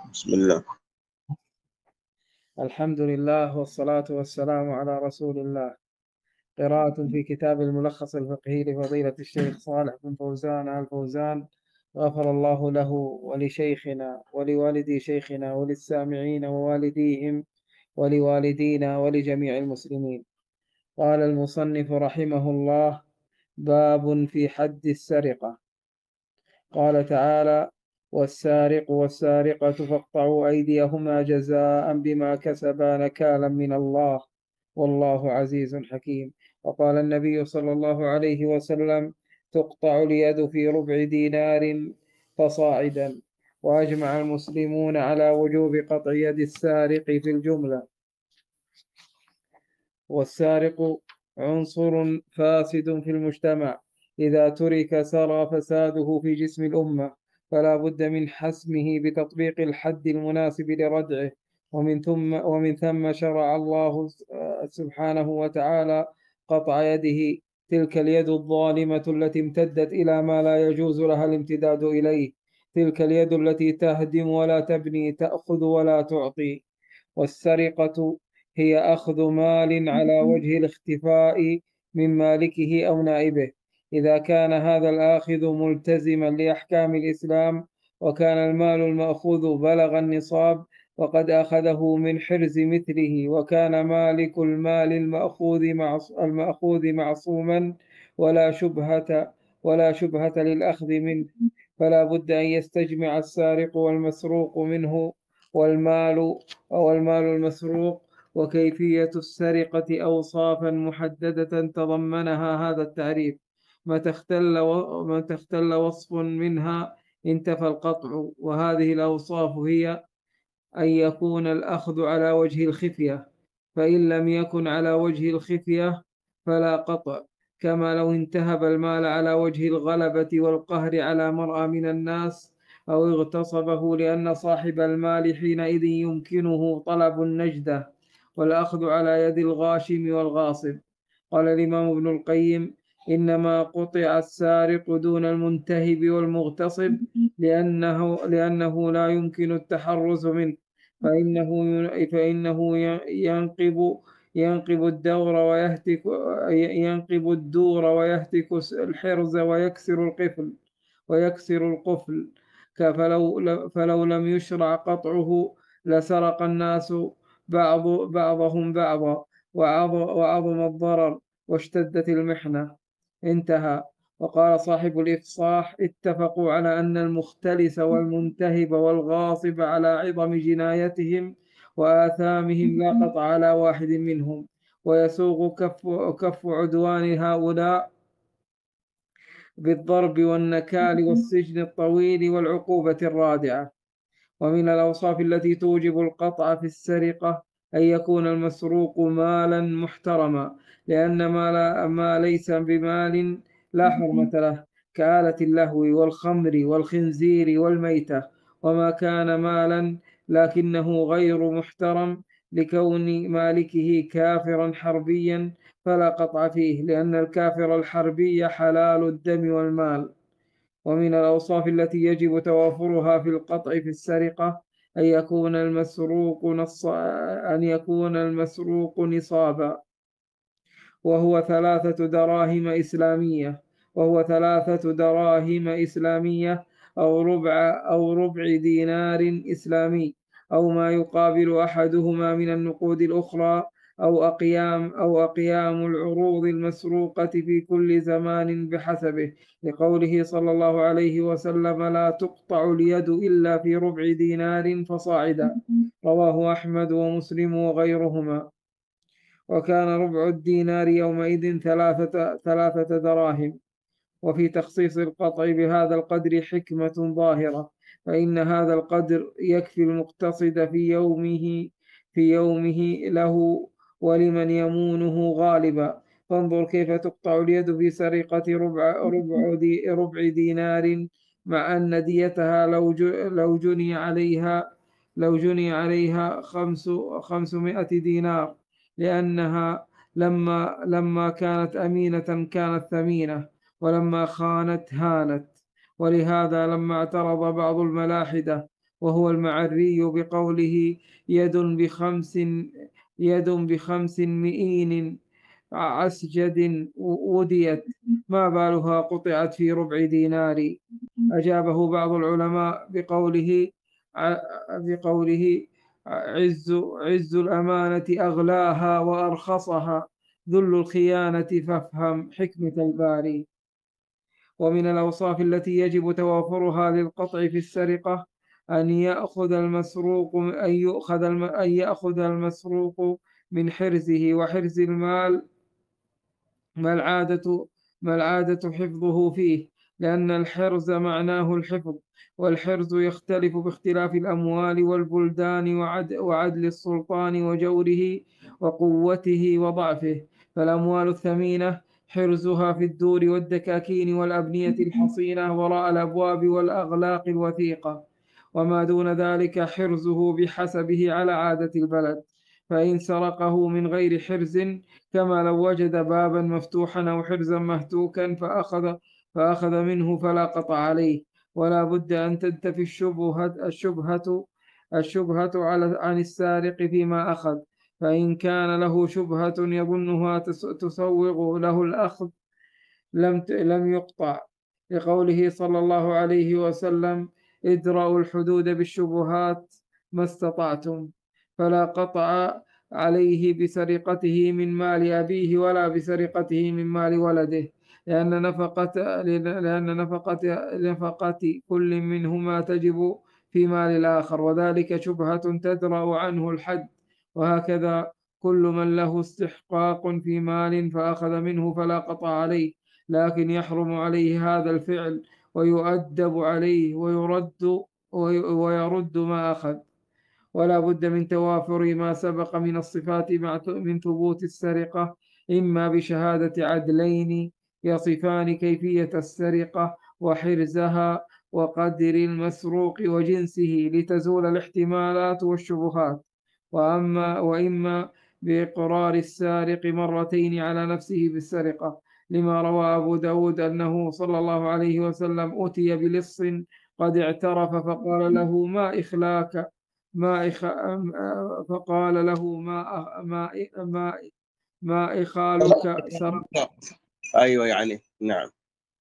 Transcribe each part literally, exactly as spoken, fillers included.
بسم الله. الحمد لله والصلاة والسلام على رسول الله. قراءة في كتاب الملخص الفقهي لفضيلة الشيخ صالح بن فوزان آل فوزان، غفر الله له ولشيخنا ولوالدي شيخنا وللسامعين ووالديهم ولوالدينا ولجميع المسلمين. قال المصنف رحمه الله: باب في حد السرقة. قال تعالى: والسارق والسارقة فاقطعوا أيديهما جزاء بما كسبا نكالا من الله والله عزيز حكيم. وقال النبي صلى الله عليه وسلم: تقطع اليد في ربع دينار فصاعدا. وأجمع المسلمون على وجوب قطع يد السارق في الجملة. والسارق عنصر فاسد في المجتمع، إذا ترك سرى فساده في جسم الأمة، فلا بد من حسمه بتطبيق الحد المناسب لردعه. ومن ثم ومن ثم شرع الله سبحانه وتعالى قطع يده، تلك اليد الظالمة التي امتدت إلى ما لا يجوز لها الامتداد إليه، تلك اليد التي تهدم ولا تبني، تأخذ ولا تعطي. والسرقة هي أخذ مال على وجه الاختفاء من مالكه أو نائبه، إذا كان هذا الآخذ ملتزما لأحكام الإسلام، وكان المال المأخوذ بلغ النصاب وقد أخذه من حرز مثله، وكان مالك المال المأخوذ المأخوذ معصوما ولا شبهة ولا شبهة للأخذ منه، فلا بد أن يستجمع السارق والمسروق منه والمال أو المال المسروق. وكيفية السرقة أوصافا محددة تضمنها هذا التعريف، متى اختل متى اختل وصف منها انتفى القطع. وهذه الأوصاف هي: أن يكون الأخذ على وجه الخفية، فإن لم يكن على وجه الخفية فلا قطع، كما لو انتهب المال على وجه الغلبة والقهر على مرأى من الناس، أو اغتصبه لأن صاحب المال حينئذ يمكنه طلب النجدة، والأخذ على يد الغاشم والغاصب. قال الإمام ابن القيم: إنما قطع السارق دون المنتهب والمغتصب لأنه, لأنه لا يمكن التحرز منه، فإنه فإنه ينقب ينقب الدور ويهتك ينقب الدور ويهتك الحرز ويكسر القفل ويكسر القفل فلو فلو لم يشرع قطعه لسرق الناس بعض بعضهم بعضا، وعظم الضرر واشتدت المحنة. انتهى. وقال صاحب الإفصاح: اتفقوا على أن المختلس والمنتهب والغاصب على عظم جنايتهم وآثامهم لا قطع على واحد منهم، ويسوغ كف, كف عدوان هؤلاء بالضرب والنكال والسجن الطويل والعقوبة الرادعة. ومن الأوصاف التي توجب القطع في السرقة أن يكون المسروق مالا محترما، لأن ما, ما ليس بمال لا حرمة له، كآلة اللهو والخمر والخنزير والميتة. وما كان مالا لكنه غير محترم لكون مالكه كافرا حربيا فلا قطع فيه، لأن الكافر الحربي حلال الدم والمال. ومن الأوصاف التي يجب توافرها في القطع في السرقة أن يكون المسروق نص أن يكون المسروق نصابا، وهو ثلاثة دراهم إسلامية وهو ثلاثة دراهم إسلامية أو ربع أو ربع دينار إسلامي، أو ما يقابل أحدهما من النقود الأخرى، أو أقيام أو أقيام العروض المسروقة في كل زمان بحسبه، لقوله صلى الله عليه وسلم: لا تقطع اليد إلا في ربع دينار فصاعدا. رواه أحمد ومسلم وغيرهما. وكان ربع الدينار يومئذ ثلاثة, ثلاثة دراهم. وفي تخصيص القطع بهذا القدر حكمة ظاهرة، فإن هذا القدر يكفي المقتصد في يومه في يومه له ولمن يمونه غالبا. فانظر كيف تقطع اليد في سرقة ربع, ربع, دي ربع دينار، مع أن ديتها لو لو جني عليها لو جني عليها خمس خمسمائة دينار، لأنها لما لما كانت أمينة كانت ثمينة، ولما خانت هانت. ولهذا لما اعترض بعض الملاحدة وهو المعري بقوله يد بخمس يد بخمس مئين عسجد وديت، ما بالها قطعت في ربع دينار. أجابه بعض العلماء بقوله بقوله عز عز الأمانة أغلاها وأرخصها، ذل الخيانة فافهم حكمة الباري. ومن الأوصاف التي يجب توافرها للقطع في السرقة أن يأخذ المسروق أن يأخذ أن يأخذ المسروق من حرزه، وحرز المال ما العادة ما العادة حفظه فيه، لأن الحرز معناه الحفظ، والحرز يختلف باختلاف الأموال والبلدان وعد وعدل السلطان وجوره وقوته وضعفه. فالأموال الثمينة حرزها في الدور والدكاكين والأبنية الحصينة وراء الأبواب والأغلاق الوثيقة، وما دون ذلك حرزه بحسبه على عادة البلد. فإن سرقه من غير حرز، كما لو وجد بابا مفتوحا أو حرزا مهتوكا فأخذ, فأخذ منه فلا قطع عليه، ولا بد أن تنتفي الشبهة, الشبهة, الشبهة على عن السارق فيما أخذ. فإن كان له شبهة يظنها تسوغ له الأخذ لم لم يقطع، لقوله صلى الله عليه وسلم ادرأوا الحدود بالشبهات ما استطعتم. فلا قطع عليه بسرقته من مال أبيه ولا بسرقته من مال ولده، لأن نفقة لأن نفقة نفقة كل منهما تجب في مال الآخر، وذلك شبهة تدرأ عنه الحد. وهكذا كل من له استحقاق في مال فأخذ منه فلا قطع عليه، لكن يحرم عليه هذا الفعل ويؤدب عليه ويرد ويرد ما أخذ. ولا بد من توافر ما سبق من الصفات من ثبوت السرقة، إما بشهادة عدلين يصفان كيفية السرقة وحرزها وقدر المسروق وجنسه لتزول الاحتمالات والشبهات، وأما وإما بإقرار السارق مرتين على نفسه بالسرقة، لما روى أبو داود أنه صلى الله عليه وسلم أتي بلص قد اعترف فقال له ما إخلاك ما إخ... فقال له ما ما ما ما إخالك سرقت. أيوة يعني نعم.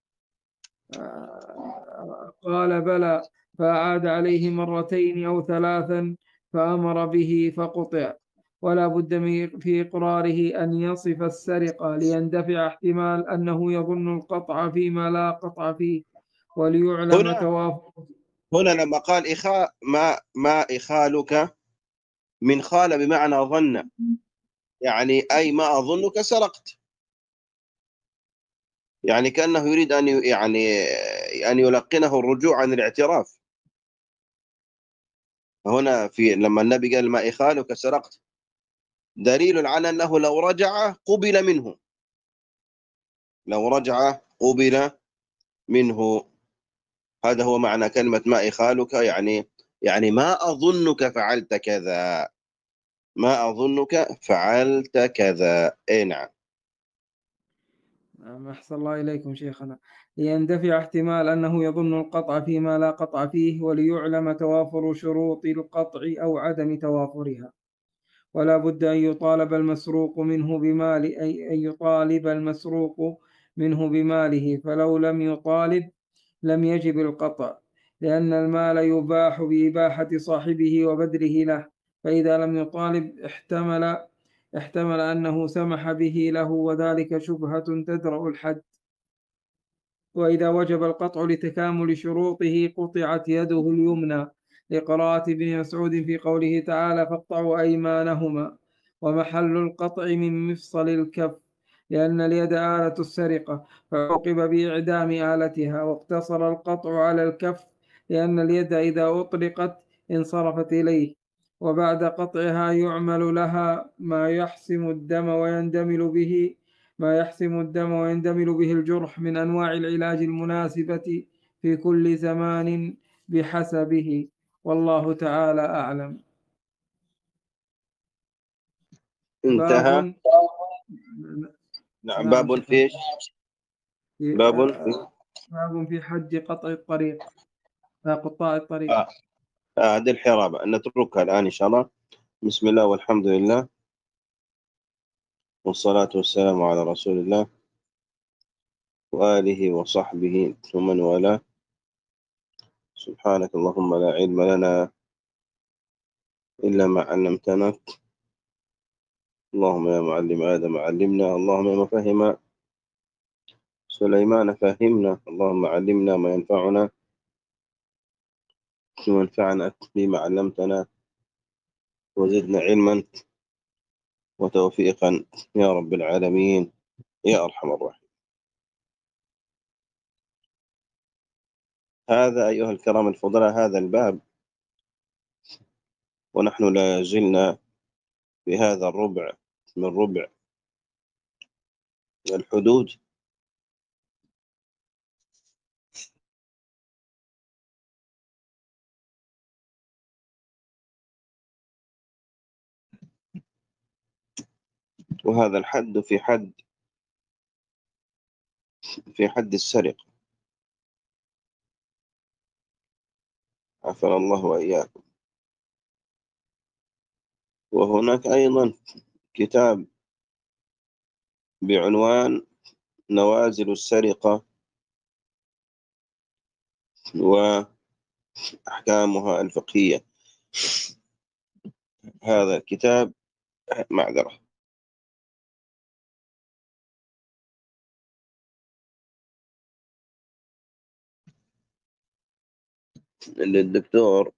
قال بلى، فأعاد عليه مرتين أو ثلاثا فأمر به فقطع. ولا بد في إقراره أن يصف السرقة ليندفع احتمال أنه يظن القطع فيما لا قطع فيه، وليعلم هنا توافق. هنا لما قال إخاء ما ما إخالك من خال بمعنى ظن، يعني أي ما أظنك سرقت، يعني كأنه يريد أن يعني أن يلقنه الرجوع عن الاعتراف. هنا في لما النبي قال ما إخالك سرقت دليل على أنه لو رجع قبل منه، لو رجع قبل منه. هذا هو معنى كلمة ما إخالك، يعني يعني ما أظنك فعلت كذا، ما أظنك فعلت كذا. إيه نعم. أحسن الله إليكم شيخنا. ليندفع احتمال أنه يظن القطع فيما لا قطع فيه، وليعلم توافر شروط القطع أو عدم توافرها. ولا بد أن يطالب المسروق منه بمال أي أن يطالب المسروق منه بماله، فلو لم يطالب لم يجب القطع، لأن المال يباح بإباحة صاحبه وبذله له، فإذا لم يطالب احتمل احتمل أنه سمح به له، وذلك شبهة تدرأ الحد. وإذا وجب القطع لتكامل شروطه قطعت يده اليمنى، لقراءة ابن مسعود في قوله تعالى فاقطعوا أيمانهما، ومحل القطع من مفصل الكف، لأن اليد آلة السرقة فعوقب بإعدام آلتها، واقتصر القطع على الكف لأن اليد إذا أطلقت انصرفت إليه، وبعد قطعها يعمل لها ما يحسم الدم ويندمل به ما يحسم الدم ويندمل به الجرح من أنواع العلاج المناسبة في كل زمان بحسبه، والله تعالى أعلم. انتهى. باب نعم. نعم باب شكرا. فيش باب في باب في حد قطع الطريق، قطاع الطريق. آه. هذه الحرابة نتركها الآن إن شاء الله. بسم الله والحمد لله والصلاة والسلام على رسول الله وآله وصحبه ومن والاه. سبحانك اللهم لا علم لنا إلا ما علمتنا. اللهم يا معلم آدم علمنا، اللهم يا مفهم سليمان فهمنا، اللهم علمنا ما ينفعنا وانفعنا بما علمتنا وزدنا علما وتوفيقا يا رب العالمين يا أرحم الراحمين. هذا أيها الكرام الفضلاء هذا الباب، ونحن لا زلنا في هذا الربع من ربع الحدود. وهذا الحد في حد في حد السرقة، عافانا الله وإياكم. وهناك أيضا كتاب بعنوان نوازل السرقة وأحكامها الفقهية. هذا الكتاب معذرة للدكتور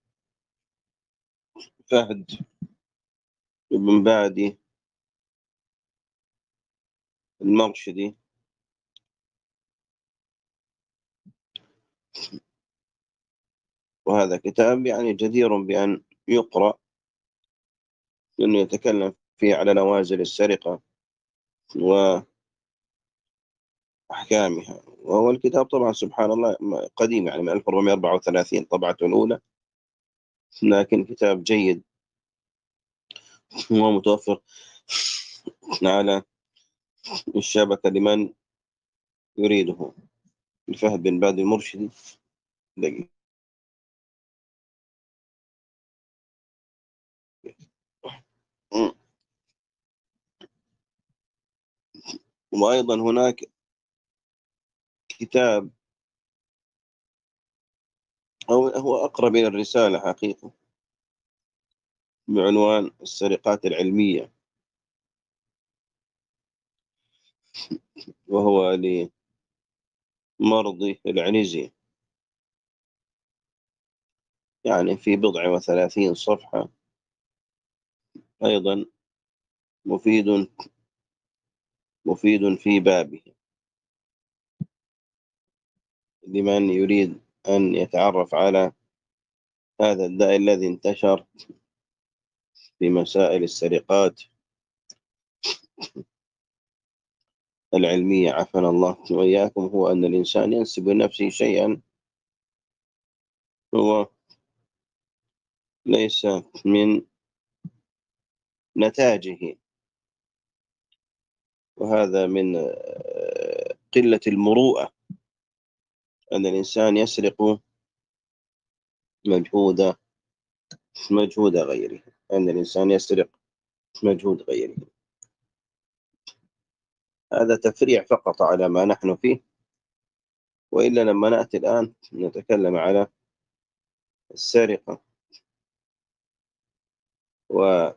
فهد بن بادي المرشدي، وهذا كتاب يعني جدير بأن يقرأ، لأنه يتكلم فيه على نوازل السرقة وأحكامها. وهو الكتاب طبعا سبحان الله قديم، يعني من ألف وأربعمائة وأربعة وثلاثين طبعته الأولى، لكن كتاب جيد ومتوفر على الشبكة لمن يريده. الفهد بن بادي المرشدي دقيقة. وأيضا هناك كتاب أو هو أقرب إلى الرسالة حقيقة بعنوان السرقات العلمية، وهو لمرضي العنزي، يعني في بضع وثلاثين صفحة، أيضا مفيد مفيد في بابه لمن يريد أن يتعرف على هذا الداء الذي انتشر في مسائل السرقات العلمية عافانا الله وإياكم. هو أن الإنسان ينسب لنفسه شيئا هو ليس من نتاجه، وهذا من قلة المروءة أن الإنسان يسرق مجهود مجهود غيره، أن الإنسان يسرق مجهود غيره. هذا تفريع فقط على ما نحن فيه، وإلا لما نأتي الآن نتكلم على السرقة ولغة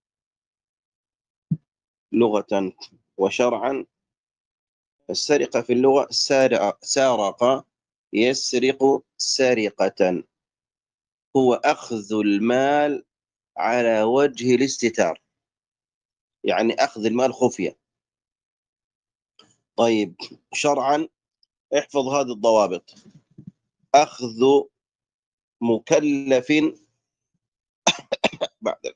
وشرعا. السرقة في اللغة سارق سارق يسرق سرقة، هو أخذ المال على وجه الاستتار، يعني أخذ المال خفية. طيب شرعا احفظ هذه الضوابط: أخذ مكلف بعد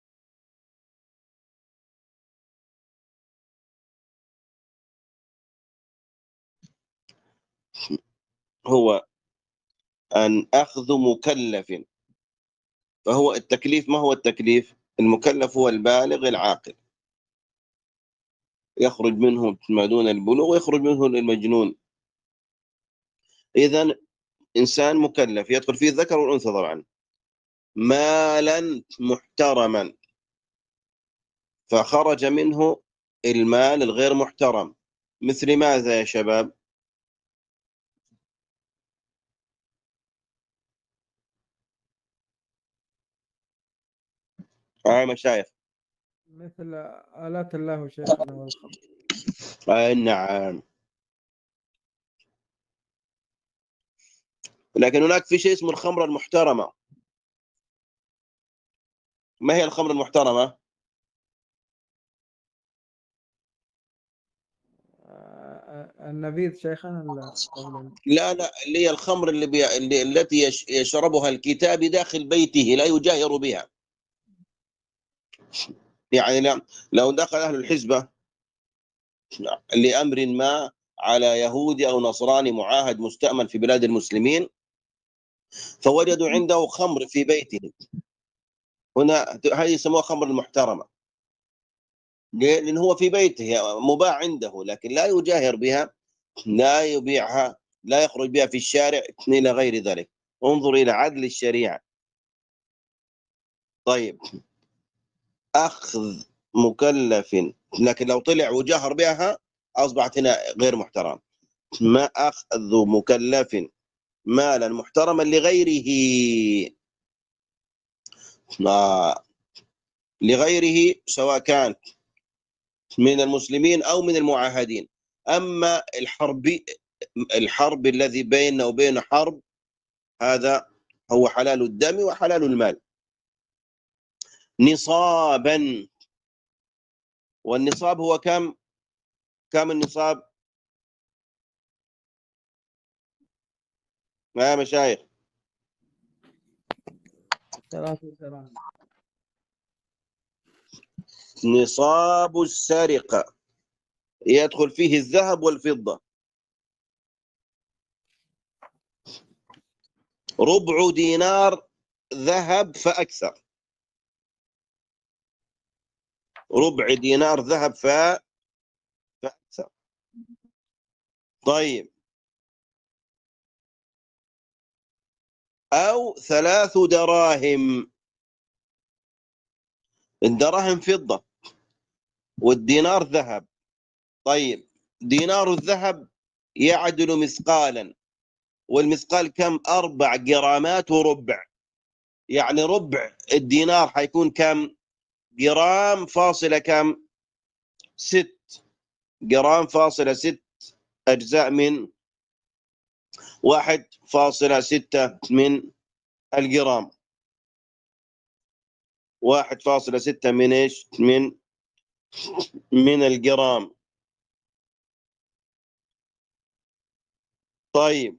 هو أن أخذ مكلف، فهو التكليف ما هو التكليف؟ المكلف هو البالغ العاقل، يخرج منه ما دون البلوغ ويخرج منه المجنون. إذن إنسان مكلف يدخل فيه الذكر والأنثى طبعا، مالا محترما، فخرج منه المال الغير محترم. مثل ماذا يا شباب؟ آه مشايخ. مثل آلات الله شيخنا والخمر. آه نعم. لكن هناك في شيء اسمه الخمرة المحترمة. ما هي الخمرة المحترمة؟ النبيذ شيخنا لا قبل. لا لا، اللي هي الخمر اللي, بي... اللي التي يش... يشربها الكتابي داخل بيته لا يجاهر بها. يعني لا، لو دخل أهل الحزبة لأمر ما على يهودي أو نصراني معاهد مستأمن في بلاد المسلمين، فوجدوا عنده خمر في بيته، هنا هذه يسموها خمر المحترمة. ليه؟ لأن هو في بيته مباح عنده، لكن لا يجاهر بها، لا يبيعها، لا يخرج بها في الشارع إلى غير ذلك. انظر إلى عدل الشريعة. طيب، أخذ مكلف، لكن لو طلع وجاهر بها أصبحت هنا غير محترم. ما أخذ مكلف مالا محترما لغيره، آه. لغيره سواء كان من المسلمين أو من المعاهدين. أما الحرب، الحرب الذي بيننا وبين حرب، هذا هو حلال الدم وحلال المال. نصابا، والنصاب هو كم؟ كم النصاب؟ ما يا مشايخ؟ ثلاثة دراهم. نصاب السرقة يدخل فيه الذهب والفضة. ربع دينار ذهب فأكثر، ربع دينار ذهب فأكثر. طيب، أو ثلاث دراهم. الدراهم فضة والدينار ذهب. طيب، دينار الذهب يعدل مثقالا، والمثقال كم؟ أربع جرامات وربع. يعني ربع الدينار حيكون كم؟ جرام فاصلة كم؟ ست. جرام فاصلة ست أجزاء من واحد فاصلة ستة من الجرام. واحد فاصلة ستة من إيش؟ من من الجرام. طيب،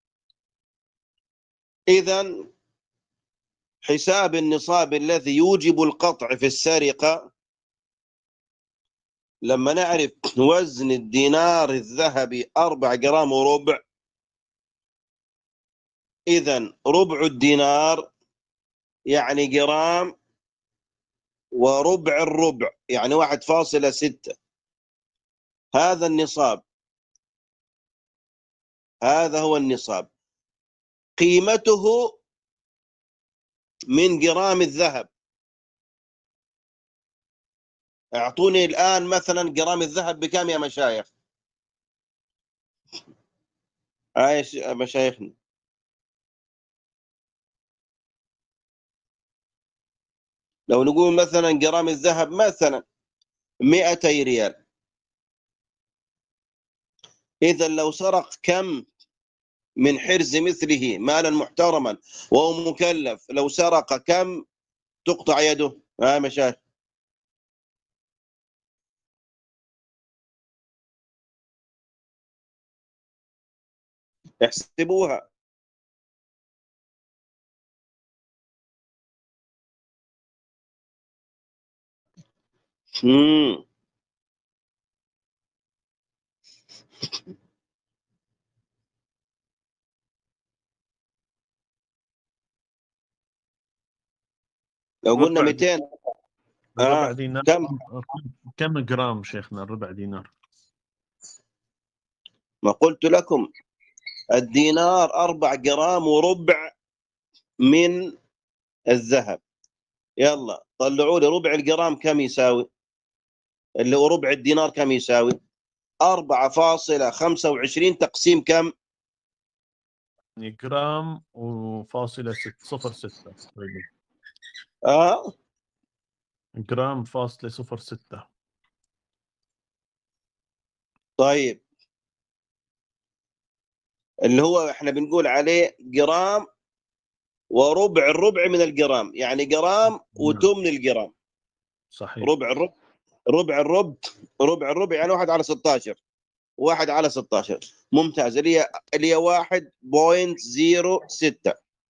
إذا حساب النصاب الذي يوجب القطع في السرقة، لما نعرف وزن الدينار الذهبي أربع جرام وربع، إذا ربع الدينار يعني جرام وربع الربع، يعني واحد فاصلة ستة. هذا النصاب، هذا هو النصاب. قيمته من جرام الذهب. اعطوني الآن مثلا جرام الذهب بكم يا مشايخ؟ عايش مشايخنا؟ لو نقول مثلا جرام الذهب مثلا مئتي ريال، إذا لو سرق كم من حرز مثله مالا محترما وهو مكلف، لو سرق كم تقطع يده؟ ها مشايخ؟ احسبوها. مم. لو قلنا ربع مئتين، الربع آه. دينار كم؟ كم جرام شيخنا الربع دينار؟ ما قلت لكم الدينار أربع جرام وربع من الذهب. يلا طلعوا لي ربع الجرام كم يساوي؟ اللي هو ربع الدينار كم يساوي؟ أربعة فاصلة خمسة وعشرين تقسيم كم؟ يعني جرام وفاصلة ست صفر ستة. آه جرام فاصلة صفر ستة. طيب اللي هو احنا بنقول عليه جرام وربع الربع من الجرام، يعني جرام وثمن الجرام. صحيح. ربع الربع ربع الربع ربع الربع يعني واحد على ستاشر. واحد على ستاشر ممتاز، اللي هي اللي هي واحد فاصلة صفر ستة.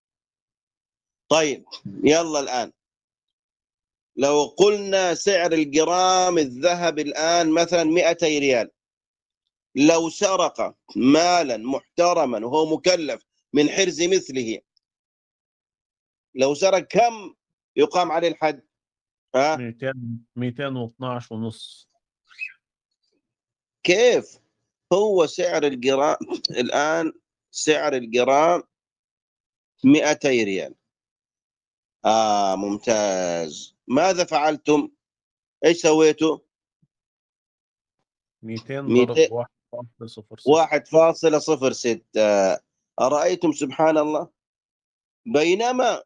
طيب يلا الآن لو قلنا سعر الجرام الذهب الآن مثلا مئتي ريال، لو سرق مالا محترما وهو مكلف من حرز مثله، لو سرق كم يقام عليه الحد؟ ها مئتين مئتين واثناشر ونص. كيف؟ هو سعر الجرام الآن سعر الجرام مئتي ريال. آه ممتاز. ماذا فعلتم؟ ايش سويتوا؟ مئتين ضرب واحد فاصلة صفر ستة. واحد فاصلة صفر ستة. أرأيتم سبحان الله؟ بينما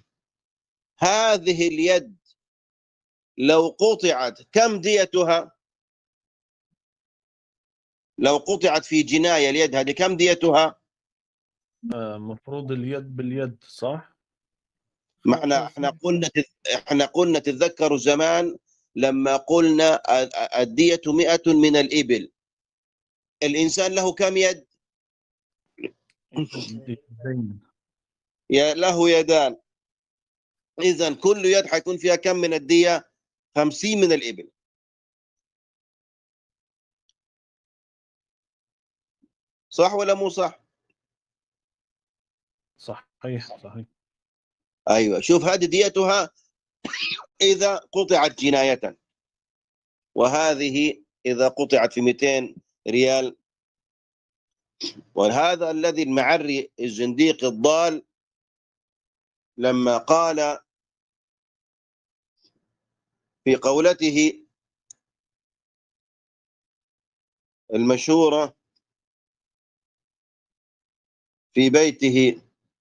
هذه اليد لو قطعت كم ديتها؟ لو قطعت في جناية اليد هذه كم ديتها؟ مفروض اليد باليد صح؟ ما احنا احنا قلنا احنا قلنا تتذكروا زمان لما قلنا الدية مئة من الإبل، الإنسان له كم يد؟ يا له يدان. إذا كل يد حيكون فيها كم من الدية؟ خمسين من الإبل. صح ولا مو صح؟ صحيح صحيح. أيوة شوف هذه ديتها إذا قطعت جناية، وهذه إذا قطعت في مئتين ريال. وهذا الذي المعري الزنديق الضال لما قال في قولته المشهورة في بيته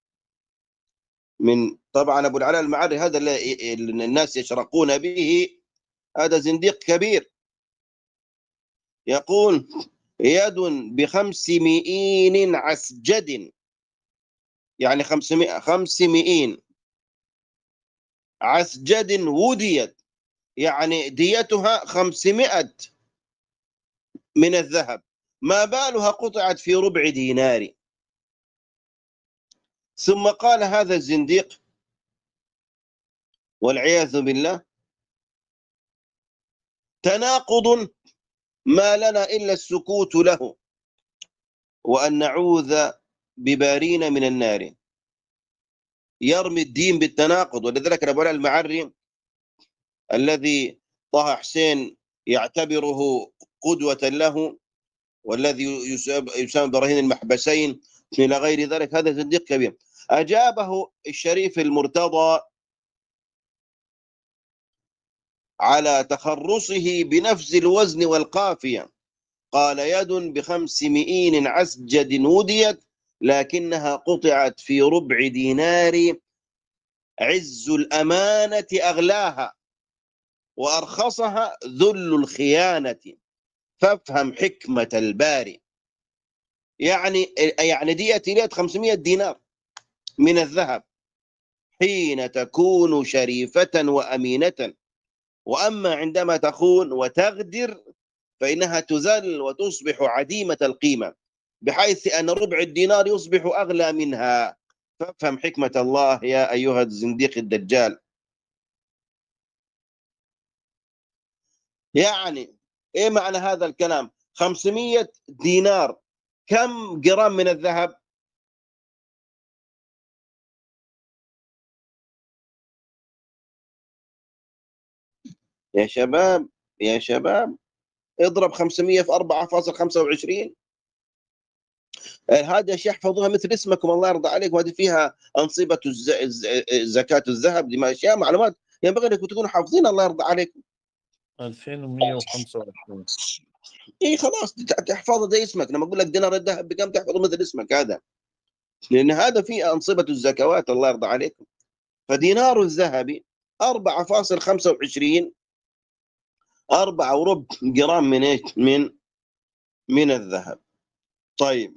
من طبعا أبو العلاء المعري هذا اللي الناس يشرقون به، هذا زنديق كبير. يقول يد بخمس مئين عسجد، يعني خمسمائة خمس مئين عسجد وديت، يعني ديتها خمسمائة من الذهب، ما بالها قطعت في ربع دينار. ثم قال هذا الزنديق والعياذ بالله تناقض ما لنا إلا السكوت له وأن نعوذ ببارين من النار. يرمي الدين بالتناقض. ولذلك أبو العلاء المعري الذي طه حسين يعتبره قدوة له، والذي يسمى براهين المحبسين إلى غير ذلك، هذا زنديق كبير. أجابه الشريف المرتضى على تخرصه بنفس الوزن والقافية، قال يد بخمس مئين عسجد وديت لكنها قطعت في ربع دينار، عز الأمانة أغلاها وأرخصها ذل الخيانة، فافهم حكمة الباري. يعني يعني ديت ليت خمسمائة دينار من الذهب حين تكون شريفة وأمينة، وأما عندما تخون وتغدر فإنها تذل وتصبح عديمة القيمة، بحيث أن ربع الدينار يصبح أغلى منها. فافهم حكمة الله يا أيها الزنديق الدجال. يعني إيه معنى هذا الكلام؟ خمسمائة دينار كم جرام من الذهب؟ يا شباب يا شباب اضرب خمسمائة في أربعة فاصلة خمسة وعشرين هذا أشياء يحفظوها مثل اسمكم الله يرضى عليكم، هذه فيها أنصبة الز... الز... زكاة الذهب، دي أشياء معلومات ينبغي أنكم تكونوا حافظين الله يرضى عليكم. ألفين ومئة وخمسة وعشرين. اي خلاص تحفظه زي اسمك، لما اقول لك دينار الذهب بكم تحفظه مثل اسمك هذا، لان هذا فيه انصبه الزكوات الله يرضى عليكم. فدينار الذهب أربعة فاصلة خمسة وعشرين، أربعة وربع جرام من ايش؟ من من الذهب. طيب،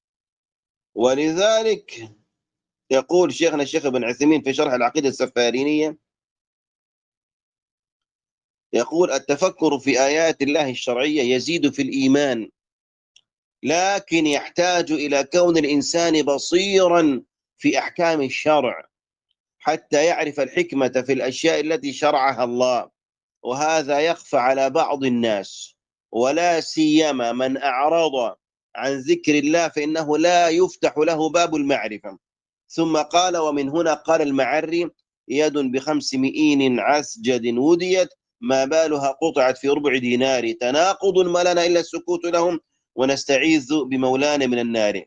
ولذلك يقول شيخنا الشيخ ابن عثيمين في شرح العقيده السفارينيه، يقول التفكر في آيات الله الشرعية يزيد في الإيمان، لكن يحتاج إلى كون الإنسان بصيرا في أحكام الشرع حتى يعرف الحكمة في الأشياء التي شرعها الله، وهذا يخفى على بعض الناس، ولا سيما من أعرض عن ذكر الله فإنه لا يفتح له باب المعرفة. ثم قال ومن هنا قال المعري يد بخمس مئين عسجد وديت ما بالها قطعت في ربع دينار، تناقض ما لنا إلا السكوت لهم ونستعيذ بمولانا من النار.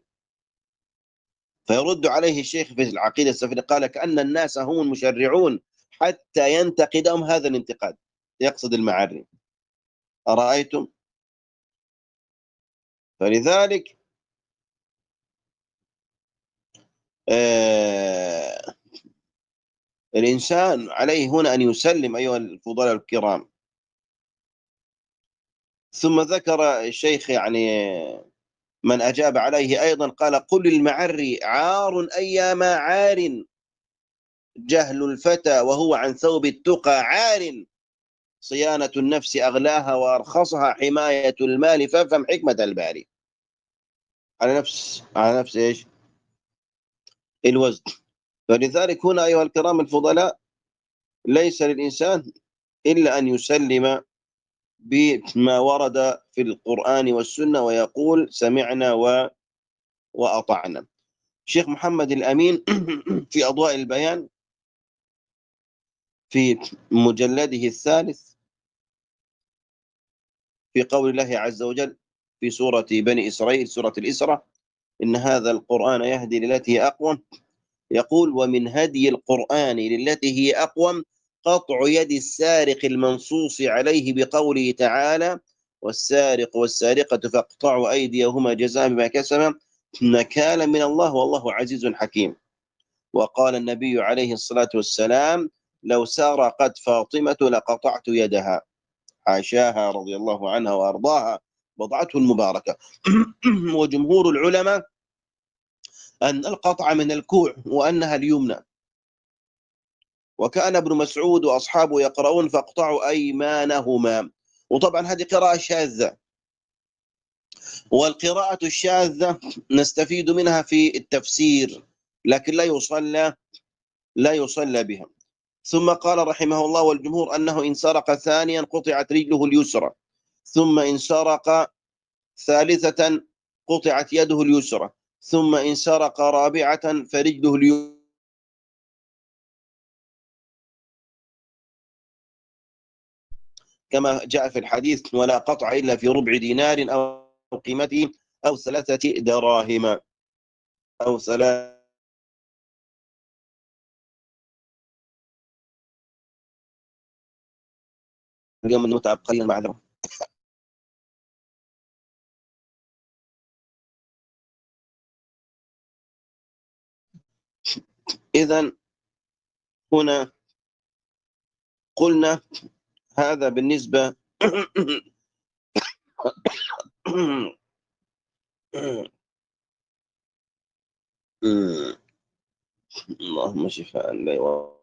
فيرد عليه الشيخ في العقيدة السفرية قال كأن الناس هم المشرعون حتى ينتقدهم هذا الانتقاد، يقصد المعري. أرأيتم؟ فلذلك آه الإنسان عليه هنا أن يسلم أيها الفضلاء الكرام. ثم ذكر الشيخ يعني من أجاب عليه أيضا قال قل المعري عار أيما عار، جهل الفتى وهو عن ثوب التقى عار، صيانة النفس أغلاها وأرخصها، حماية المال فافهم حكمة الباري. على نفس على نفس إيش؟ الوزن. فلذلك هنا أيها الكرام الفضلاء ليس للإنسان إلا أن يسلم بما ورد في القرآن والسنة ويقول سمعنا و... وأطعنا. شيخ محمد الأمين في أضواء البيان في مجلده الثالث في قول الله عز وجل في سورة بني إسرائيل سورة الإسراء إن هذا القرآن يهدي للتي هي أقوم، يقول ومن هدي القرآن للتي هي أقوم قطع يد السارق المنصوص عليه بقوله تعالى والسارق والسارقة فاقطعوا أيديهما جزاء بما كسبا نكالا من الله والله عزيز حكيم. وقال النبي عليه الصلاة والسلام لو سرقت فاطمة لقطعت يدها، حاشاها رضي الله عنها وأرضاها بضعته المباركة. وجمهور العلماء أن القطع من الكوع وأنها اليمنى، وكان ابن مسعود وأصحابه يقرؤون فاقطعوا أيمانهما، وطبعا هذه قراءة شاذة، والقراءة الشاذة نستفيد منها في التفسير لكن لا يصلى لا يصلى بها. ثم قال رحمه الله والجمهور أنه إن سرق ثانيا قطعت رجله اليسرى، ثم إن سرق ثالثة قطعت يده اليسرى، ثم إن سرق رابعة فرجله اليسرى، كما جاء في الحديث ولا قطع إلا في ربع دينار أو قيمته أو ثلاثة دراهم أو ثلاثة اليوم المتعب قليلا معذرة. إذن هنا قلنا هذا بالنسبة اللهم شفاء لا يوافق.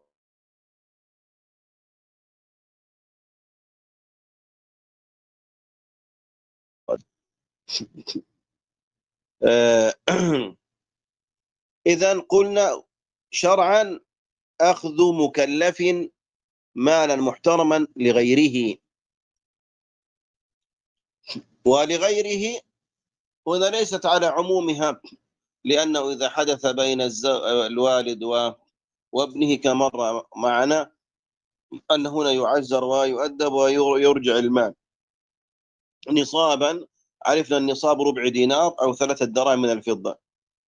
إذن قلنا شرعا أخذ مكلف مالا محترما لغيره، ولغيره وإذا ليست على عمومها، لأنه إذا حدث بين الوالد وابنه كمر معنا أن هنا يعزر ويؤدب ويرجع المال نصابا عرفنا النصاب ربع دينار أو ثلاثة دراهم من الفضة.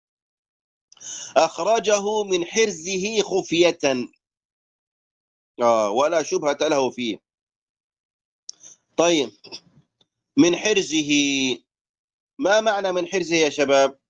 أخرجه من حرزه خفية، آه ولا شبهة له فيه. طيب، من حرزه، ما معنى من حرزه يا شباب؟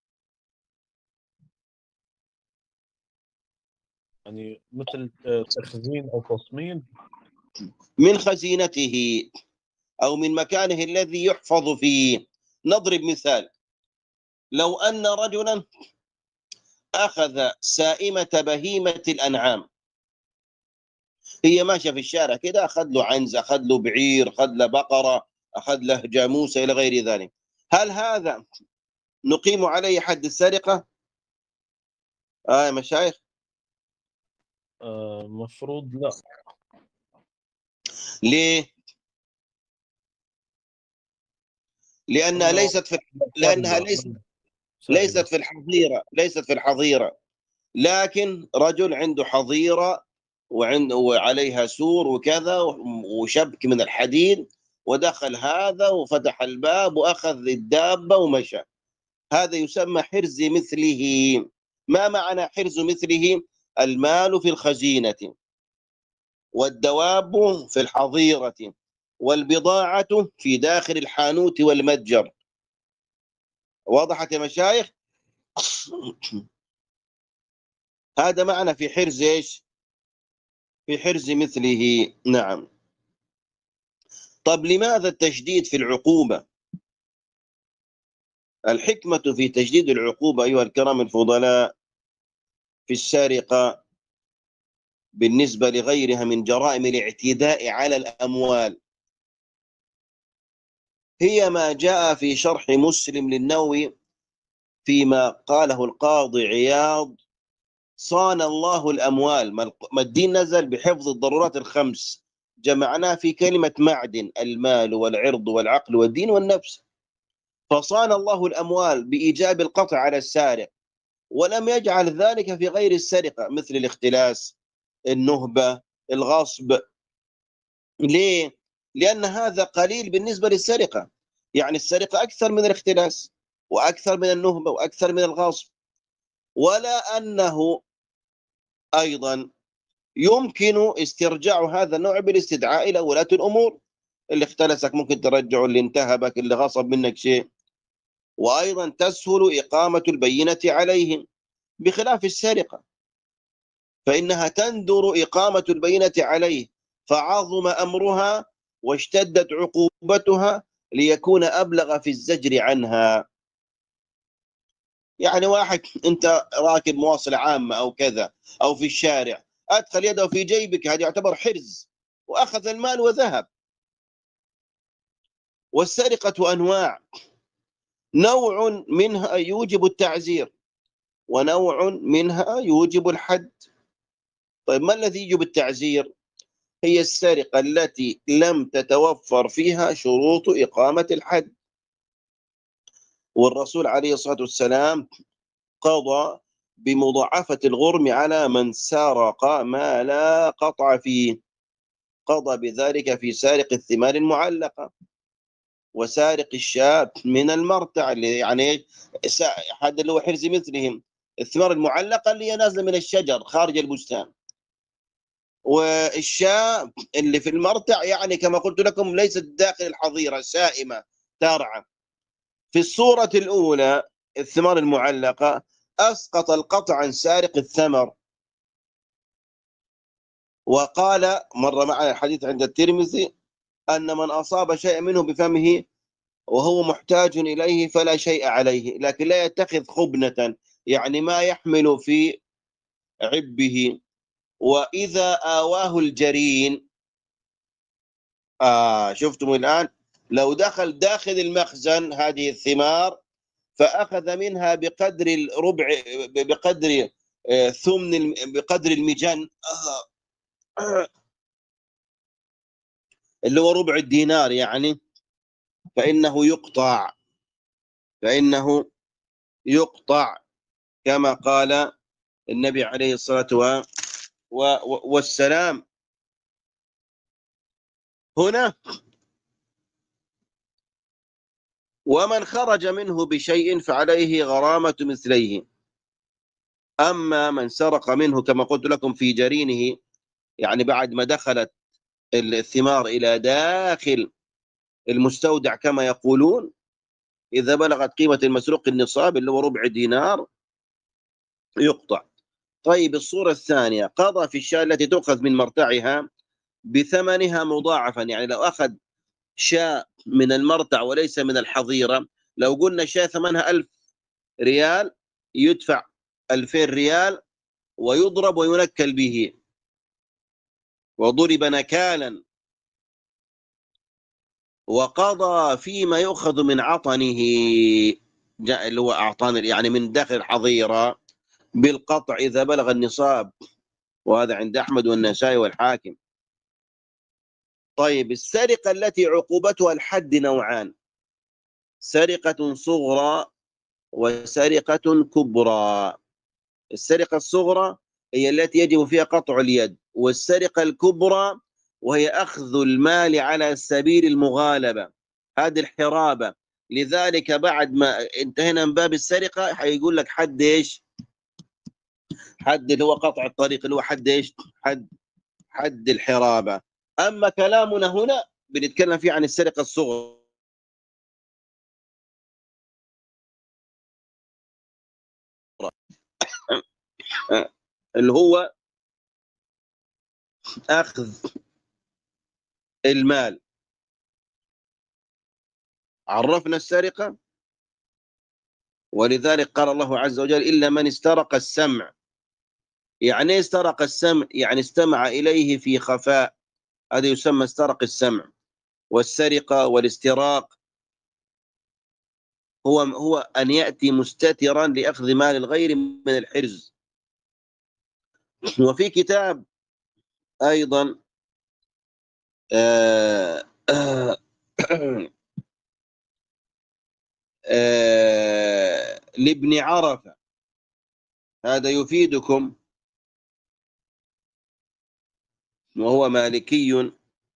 يعني مثل آه، تخزين أو تصميم. من خزينته أو من مكانه الذي يحفظ فيه. نضرب مثال، لو أن رجلا أخذ سائمة بهيمة الأنعام، هي ماشية في الشارع كده، أخذ له عنز، أخذ له بعير، أخذ له بقرة، أخذ له جاموسة إلى غير ذلك، هل هذا نقيم عليه حد السرقة؟ آه يا مشايخ. آه، مفروض لا. ليه؟ لأنها لأنه ليست في لأنها سائمة ليست ليست سائمة. في الحظيرة، ليست في الحظيرة، لكن رجل عنده حظيرة وعنده وعليها سور وكذا وشبك من الحديد، ودخل هذا وفتح الباب وأخذ الدابة ومشى، هذا يسمى حرز مثله. ما معنى حرز مثله؟ المال في الخزينة، والدواب في الحظيرة، والبضاعة في داخل الحانوت والمتجر. وضحت يا مشايخ؟ هذا معنى في حرز ايش؟ في حرز مثله. نعم. طب لماذا التشديد في العقوبة؟ الحكمة في تشديد العقوبة أيها الكرام الفضلاء في السرقة بالنسبة لغيرها من جرائم الاعتداء على الأموال هي ما جاء في شرح مسلم للنووي فيما قاله القاضي عياض: صان الله الأموال. ما الدين نزل بحفظ الضرورات الخمس، جمعناه في كلمة معدن: المال والعرض والعقل والدين والنفس. فصان الله الأموال بإيجاب القطع على السارق، ولم يجعل ذلك في غير السرقة مثل الاختلاس، النهبة، الغصب. ليه؟ لأن هذا قليل بالنسبة للسرقة، يعني السرقة أكثر من الاختلاس وأكثر من النهبة وأكثر من الغصب. ولا أنه أيضا يمكن استرجاع هذا النوع بالاستدعاء إلى ولاة الأمور، اللي اختلسك ممكن ترجعه، اللي انتهبك، اللي غصب منك شيء. وأيضا تسهل إقامة البينة عليهم، بخلاف السرقة فإنها تندر إقامة البينة عليه، فعظم أمرها واشتدت عقوبتها ليكون أبلغ في الزجر عنها. يعني واحد أنت راكب مواصلة عامة أو كذا أو في الشارع، أدخل يده في جيبك، هذا يعتبر حرز وأخذ المال وذهب. والسرقة أنواع، نوع منها يوجب التعزير ونوع منها يوجب الحد. طيب، ما الذي يوجب التعزير؟ هي السرقة التي لم تتوفر فيها شروط إقامة الحد، والرسول عليه الصلاة والسلام قضى بمضاعفة الغرم على من سرق ما لا قطع فيه، قضى بذلك في سارق الثمار المعلقة وسارق الشاة من المرتع، اللي يعني هذا اللي هو حرز مثلهم. الثمار المعلقة اللي هي نازلة من الشجر خارج البستان، والشاة اللي في المرتع يعني كما قلت لكم ليست داخل الحظيرة، سائمة ترعى. في الصورة الأولى الثمار المعلقة أسقط القطع عن سارق الثمر. وقال مرة معنا الحديث عند الترمذي أن من أصاب شيئا منه بفمه وهو محتاج إليه فلا شيء عليه، لكن لا يتخذ خبنة، يعني ما يحمل في عبه. وإذا آواه الجرين، آه شفتم الآن، لو دخل داخل المخزن هذه الثمار فأخذ منها بقدر الربع، بقدر آه، ثمن، بقدر المجن، آه، اللي هو ربع الدينار يعني، فإنه يقطع، فإنه يقطع كما قال النبي عليه الصلاة والسلام. هنا ومن خرج منه بشيء فعليه غرامة مثليه. أما من سرق منه كما قلت لكم في جرينه، يعني بعد ما دخلت الثمار إلى داخل المستودع كما يقولون، إذا بلغت قيمة المسروق النصاب اللي هو ربع دينار يقطع. طيب الصورة الثانية، قضى في الشاة التي تؤخذ من مرتعها بثمنها مضاعفا. يعني لو أخذ شاة من المرتع وليس من الحظيرة، لو قلنا شاة ثمنها ألف ريال يدفع ألفين ريال ويضرب وينكل به، وضرب نكالا. وقضى فيما يؤخذ من عطنه، جاء اللي هو أعطان يعني من داخل الحظيرة، بالقطع إذا بلغ النصاب، وهذا عند أحمد والنسائي والحاكم. طيب السرقة التي عقوبتها الحد نوعان: سرقة صغرى وسرقة كبرى. السرقة الصغرى هي التي يجب فيها قطع اليد، والسرقة الكبرى وهي أخذ المال على سبيل المغالبة، هذه الحرابة. لذلك بعد ما انتهينا من باب السرقة حيقول لك حد إيش؟ حد اللي هو قطع الطريق، اللي هو حد إيش؟ حد حد الحرابة. أما كلامنا هنا بنتكلم فيه عن السرقة الصغرى، اللي هو أخذ المال. عرفنا السرقة، ولذلك قال الله عز وجل: إلا من استرق السمع. يعني استرق السمع يعني استمع إليه في خفاء، هذا يسمى استرق السمع. والسرقة والاستراق هو هو أن يأتي مستترا لأخذ مال الغير من الحرز. وفي كتاب أيضا آه آه آه لابن عرفة، هذا يفيدكم، وهو مالكي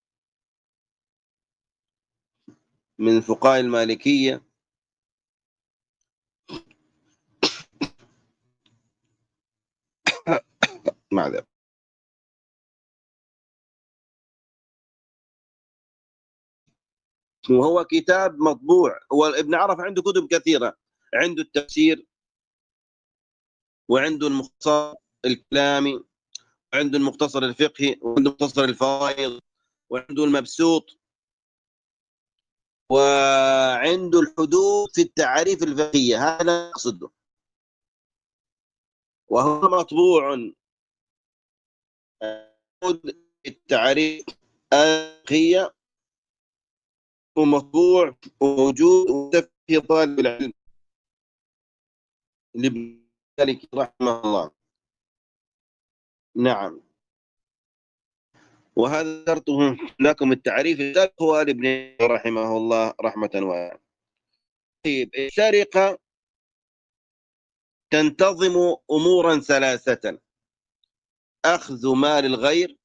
من فقهاء المالكية. معذرة. وهو كتاب مطبوع. هو ابن عرفة عنده كتب كثيرة، عنده التفسير، وعنده المختصر الكلامي، وعنده المختصر الفقهي، وعنده مختصر الفوائد، وعنده المبسوط، وعنده الحدود في التعريف الفقهية. هذا أقصده، وهو مطبوع التعريف الفقهية، ومطبوع وموجود في طالب العلم لابن مالك رحمه الله. نعم، وهذا ذكرته لكم التعريف هو لابن رحمه الله رحمة واسعة. طيب السرقة تنتظم أمورا ثلاثة: أخذ مال الغير،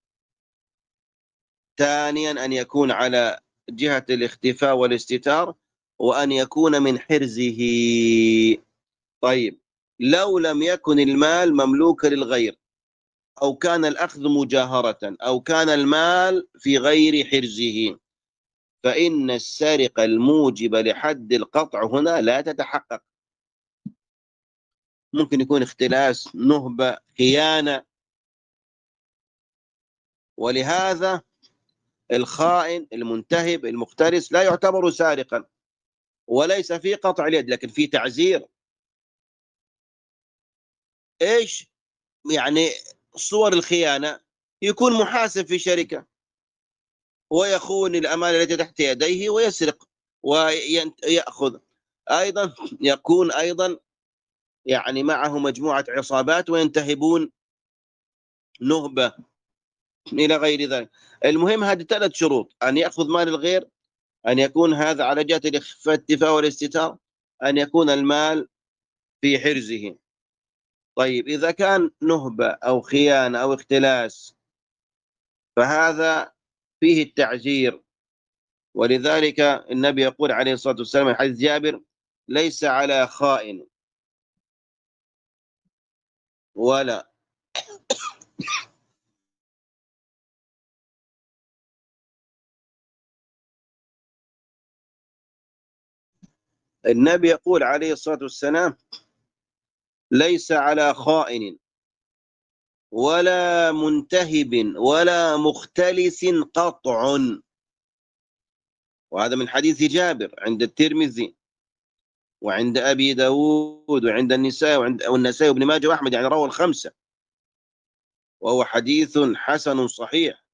ثانيا أن يكون على جهة الاختفاء والاستتار، وأن يكون من حرزه. طيب لو لم يكن المال مملوكا للغير، أو كان الأخذ مجاهرة، أو كان المال في غير حرزه، فإن السرقة الموجبة لحد القطع هنا لا تتحقق. ممكن يكون اختلاس، نهبة، خيانة. ولهذا الخائن المنتهب المختلس لا يعتبر سارقا، وليس في قطع اليد، لكن في تعزير. ايش يعني صور الخيانة؟ يكون محاسب في شركة ويخون الأمانة التي تحت يديه ويسرق ويأخذ. أيضا يكون أيضا يعني معه مجموعة عصابات وينتهبون نهبة إلى غير ذلك. المهم هذه ثلاث شروط: أن يأخذ مال الغير، أن يكون هذا على جهة الاختفاء والاستتار، أن يكون المال في حرزه. طيب إذا كان نهبة أو خيانة أو اختلاس فهذا فيه التعزير، ولذلك النبي يقول عليه الصلاة والسلام في حديث جابر: ليس على خائن ولا النبي يقول عليه الصلاة والسلام: ليس على خائن ولا منتهب ولا مختلس قطع. وهذا من حديث جابر عند الترمذي وعند أبي داود وعند النساء وعند والنسائي وابن ماجه وأحمد، يعني رواه الخمسة، وهو حديث حسن صحيح.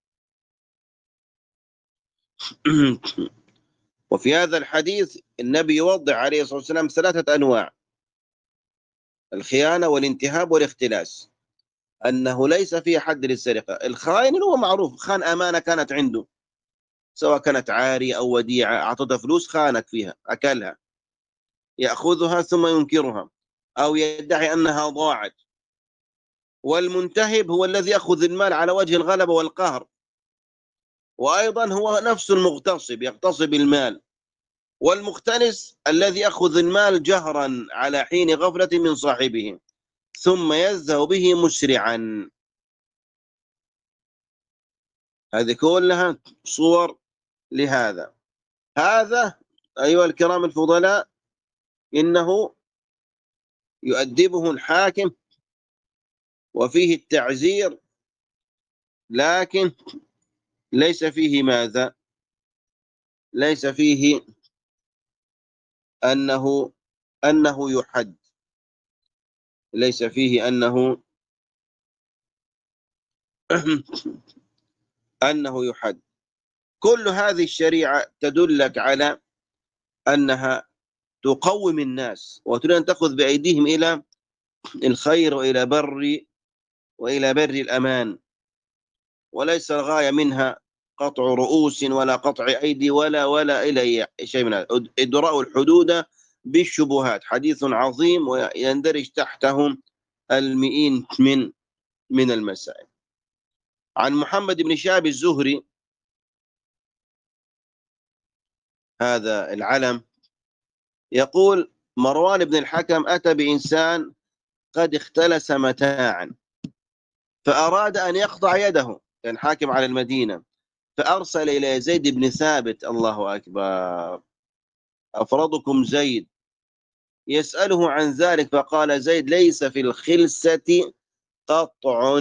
وفي هذا الحديث النبي يوضح عليه الصلاة والسلام ثلاثة أنواع: الخيانة والانتهاب والاختلاس، أنه ليس في حد للسرقة. الخائن هو معروف، خان أمانة كانت عنده، سواء كانت عارية أو وديعة، أعطتها فلوس خانك فيها، أكلها، يأخذها ثم ينكرها أو يدعي أنها ضاعت. والمنتهب هو الذي يأخذ المال على وجه الغلبة والقهر، وأيضا هو نفس المغتصب، يغتصب المال. والمختلس الذي يأخذ المال جهرا على حين غفلة من صاحبه ثم يذهب به مسرعا. هذه كلها صور لهذا. هذا أيها الكرام الفضلاء إنه يؤدبه الحاكم وفيه التعزير، لكن ليس فيه ماذا؟ ليس فيه أنه أنه يحد، ليس فيه أنه أنه يحد. كل هذه الشريعة تدلك على أنها تقوم الناس وتريد أن تأخذ بأيديهم إلى الخير وإلى بر وإلى بر الأمان، وليس الغاية منها قطع رؤوس ولا قطع أيدي ولا ولا إلى شيء من هذا. إدراء الحدود بالشبهات حديث عظيم ويندرج تحته المئين من من المسائل. عن محمد بن شهاب الزهري، هذا العلم، يقول: مروان بن الحكم أتى بإنسان قد اختلس متاعا فأراد أن يقطع يده، كان حاكم على المدينة، فأرسل إلى زيد بن ثابت، الله أكبر، أفرضكم زيد، يسأله عن ذلك، فقال زيد: ليس في الخلسة قطع،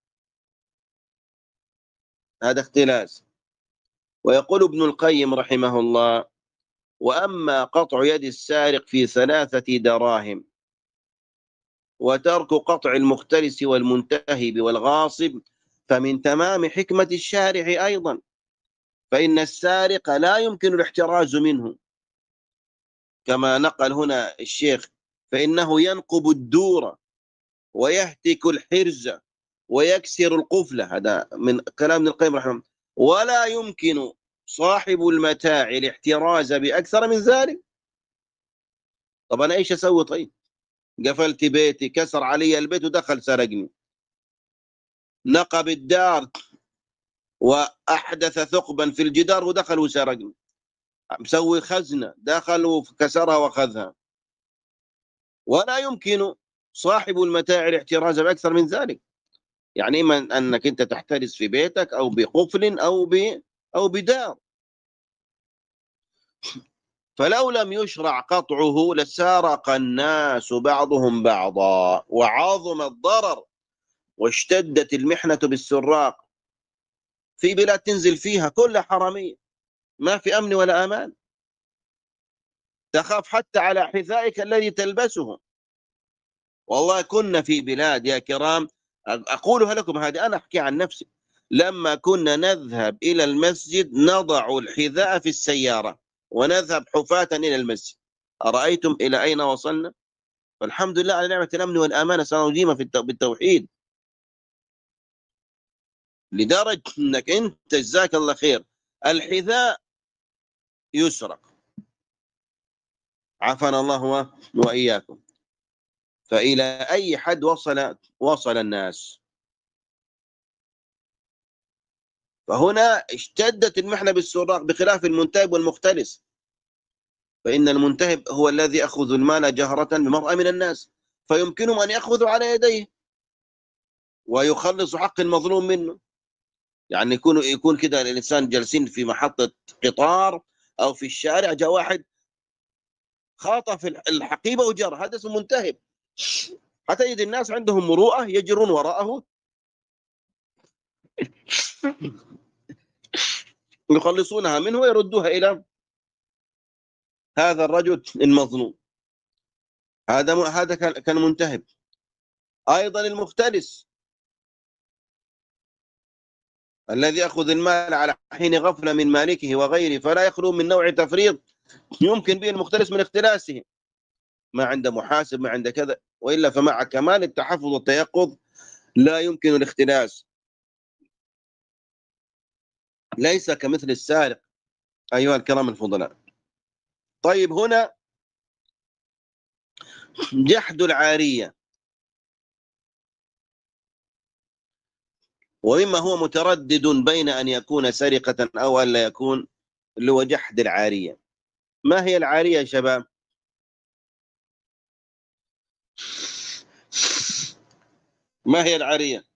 هذا اختلاس. ويقول ابن القيم رحمه الله: وأما قطع يد السارق في ثلاثة دراهم وترك قطع المختلس والمنتهب والغاصب فمن تمام حكمة الشارع أيضا، فإن السارق لا يمكن الاحتراز منه، كما نقل هنا الشيخ، فإنه ينقب الدور ويهتك الحرز ويكسر القفلة، هذا من كلام ابن القيم رحمه الله، ولا يمكن صاحب المتاع الاحتراز بأكثر من ذلك. طب أنا إيش أسوي؟ طيب قفلت بيتي، كسر علي البيت ودخل سرقني، نقب الدار وأحدث ثقبا في الجدار ودخل وسرقني، مسوي خزنة دخل وكسرها وأخذها، ولا يمكن صاحب المتاع الاحتراز بأكثر من ذلك. يعني إما أنك أنت تحترز في بيتك أو بقفل أو ب أو بدار. فلو لم يشرع قطعه لسارق الناس بعضهم بعضا وعظم الضرر واشتدت المحنة بالسراق. في بلاد تنزل فيها كلها حرامية، ما في أمن ولا أمان، تخاف حتى على حذائك الذي تلبسه. والله كنا في بلاد يا كرام، أقولها لكم هذه، أنا أحكي عن نفسي، لما كنا نذهب إلى المسجد نضع الحذاء في السيارة ونذهب حفاة إلى المسجد. أرأيتم إلى أين وصلنا؟ فالحمد لله على نعمة الأمن والأمانة سنقيمة في بالتوحيد، لدرجة أنك أنت جزاك الله خير الحذاء يسرق، عافانا الله وإياكم. فإلى أي حد وصل وصل الناس. فهنا اشتدت المحنة بالسراق بخلاف المنتهب والمختلس، فإن المنتهب هو الذي يأخذ المال جهرة بمرأة من الناس، فيمكنهم أن يأخذوا على يديه ويخلص حق المظلوم منه. يعني يكون يكون كده الإنسان جالسين في محطة قطار أو في الشارع، جاء واحد خاطف الحقيبة وجر، هذا اسمه منتهب. حتى يجد الناس عندهم مروءة يجرون وراءه يخلصونها منه ويردوها إلى هذا الرجل المظلوم. هذا هذا كان منتهب. أيضا المختلس الذي يأخذ المال على حين غفلة من مالكه وغيره، فلا يخلو من نوع تفريط يمكن به المختلس من اختلاسه، ما عنده محاسب، ما عنده كذا، وإلا فمع كمال التحفظ والتيقظ لا يمكن الاختلاس، ليس كمثل السارق أيها الكرام الفضلاء. طيب هنا جحد العارية، ومما هو متردد بين أن يكون سرقة أو أن لا يكون، اللي هو جحد العارية. ما هي العارية يا شباب؟ ما هي العارية؟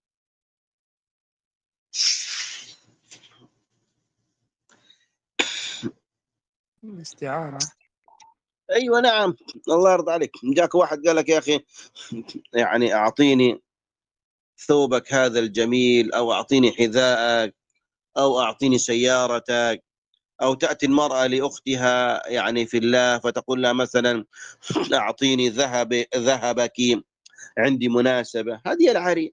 الاستعارة. أيوة نعم، الله يرضى عليك. جاك واحد قال لك يا أخي يعني أعطيني ثوبك هذا الجميل، أو أعطيني حذاءك، أو أعطيني سيارتك، أو تأتي المرأة لأختها يعني في الله فتقول لها مثلا أعطيني ذهب ذهبك عندي مناسبة، هذه العارية.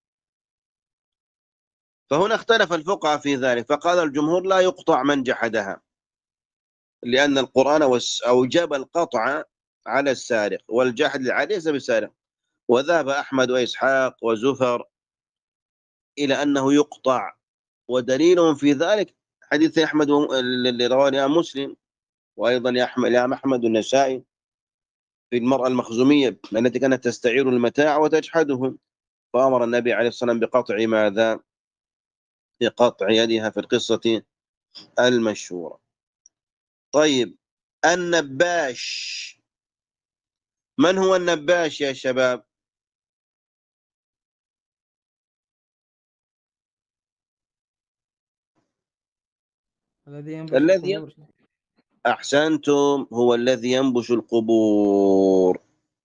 فهنا اختلف الفقهاء في ذلك، فقال الجمهور لا يقطع من جحدها، لأن القرآن أوجب القطع على السارق، والجحد للعارية ليس بسارق. وذهب أحمد وإسحاق وزفر إلى أنه يقطع، ودليلهم في ذلك حديث أحمد اللي رواه الإمام مسلم، وأيضا الإمام أحمد والنسائي في المرأة المخزومية التي كانت تستعير المتاع وتجحده، فأمر النبي عليه الصلاة والسلام بقطع ماذا؟ بقطع يدها في القصة المشهورة. طيب النباش، من هو النباش يا شباب؟ الذي ينبش الذي القبور. أحسنتم، هو الذي ينبش القبور.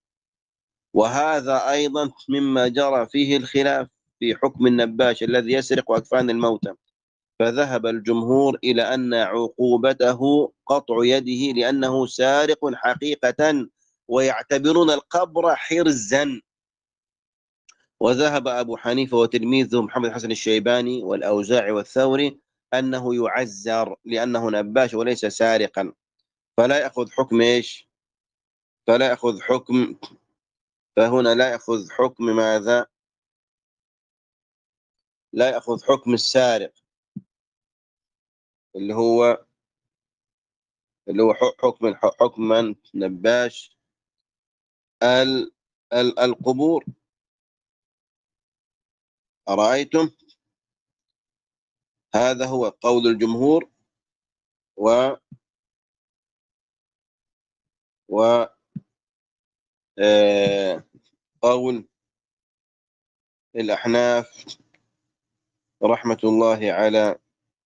وهذا أيضا مما جرى فيه الخلاف في حكم النباش الذي يسرق أكفان الموتى، فذهب الجمهور إلى أن عقوبته قطع يده لأنه سارق حقيقة، ويعتبرون القبر حرزا. وذهب أبو حنيفة وتلميذه محمد حسن الشيباني والأوزاعي والثوري أنه يعزر لأنه نباش وليس سارقا، فلا يأخذ حكم إيش؟ فلا يأخذ حكم، فهنا لا يأخذ حكم ماذا؟ لا يأخذ حكم السارق اللي هو اللي هو حكم حكم من نباش ال ال القبور. أرأيتم؟ هذا هو قول الجمهور و و آه قول الأحناف رحمة الله على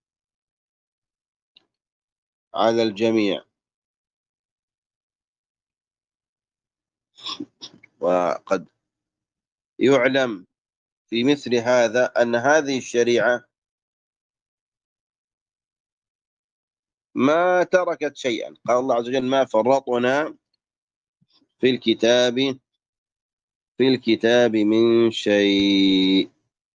على الجميع. وقد يعلم في مثل هذا أن هذه الشريعة ما تركت شيئا، قال الله عز وجل ما فرطنا في الكتاب في الكتاب من شيء.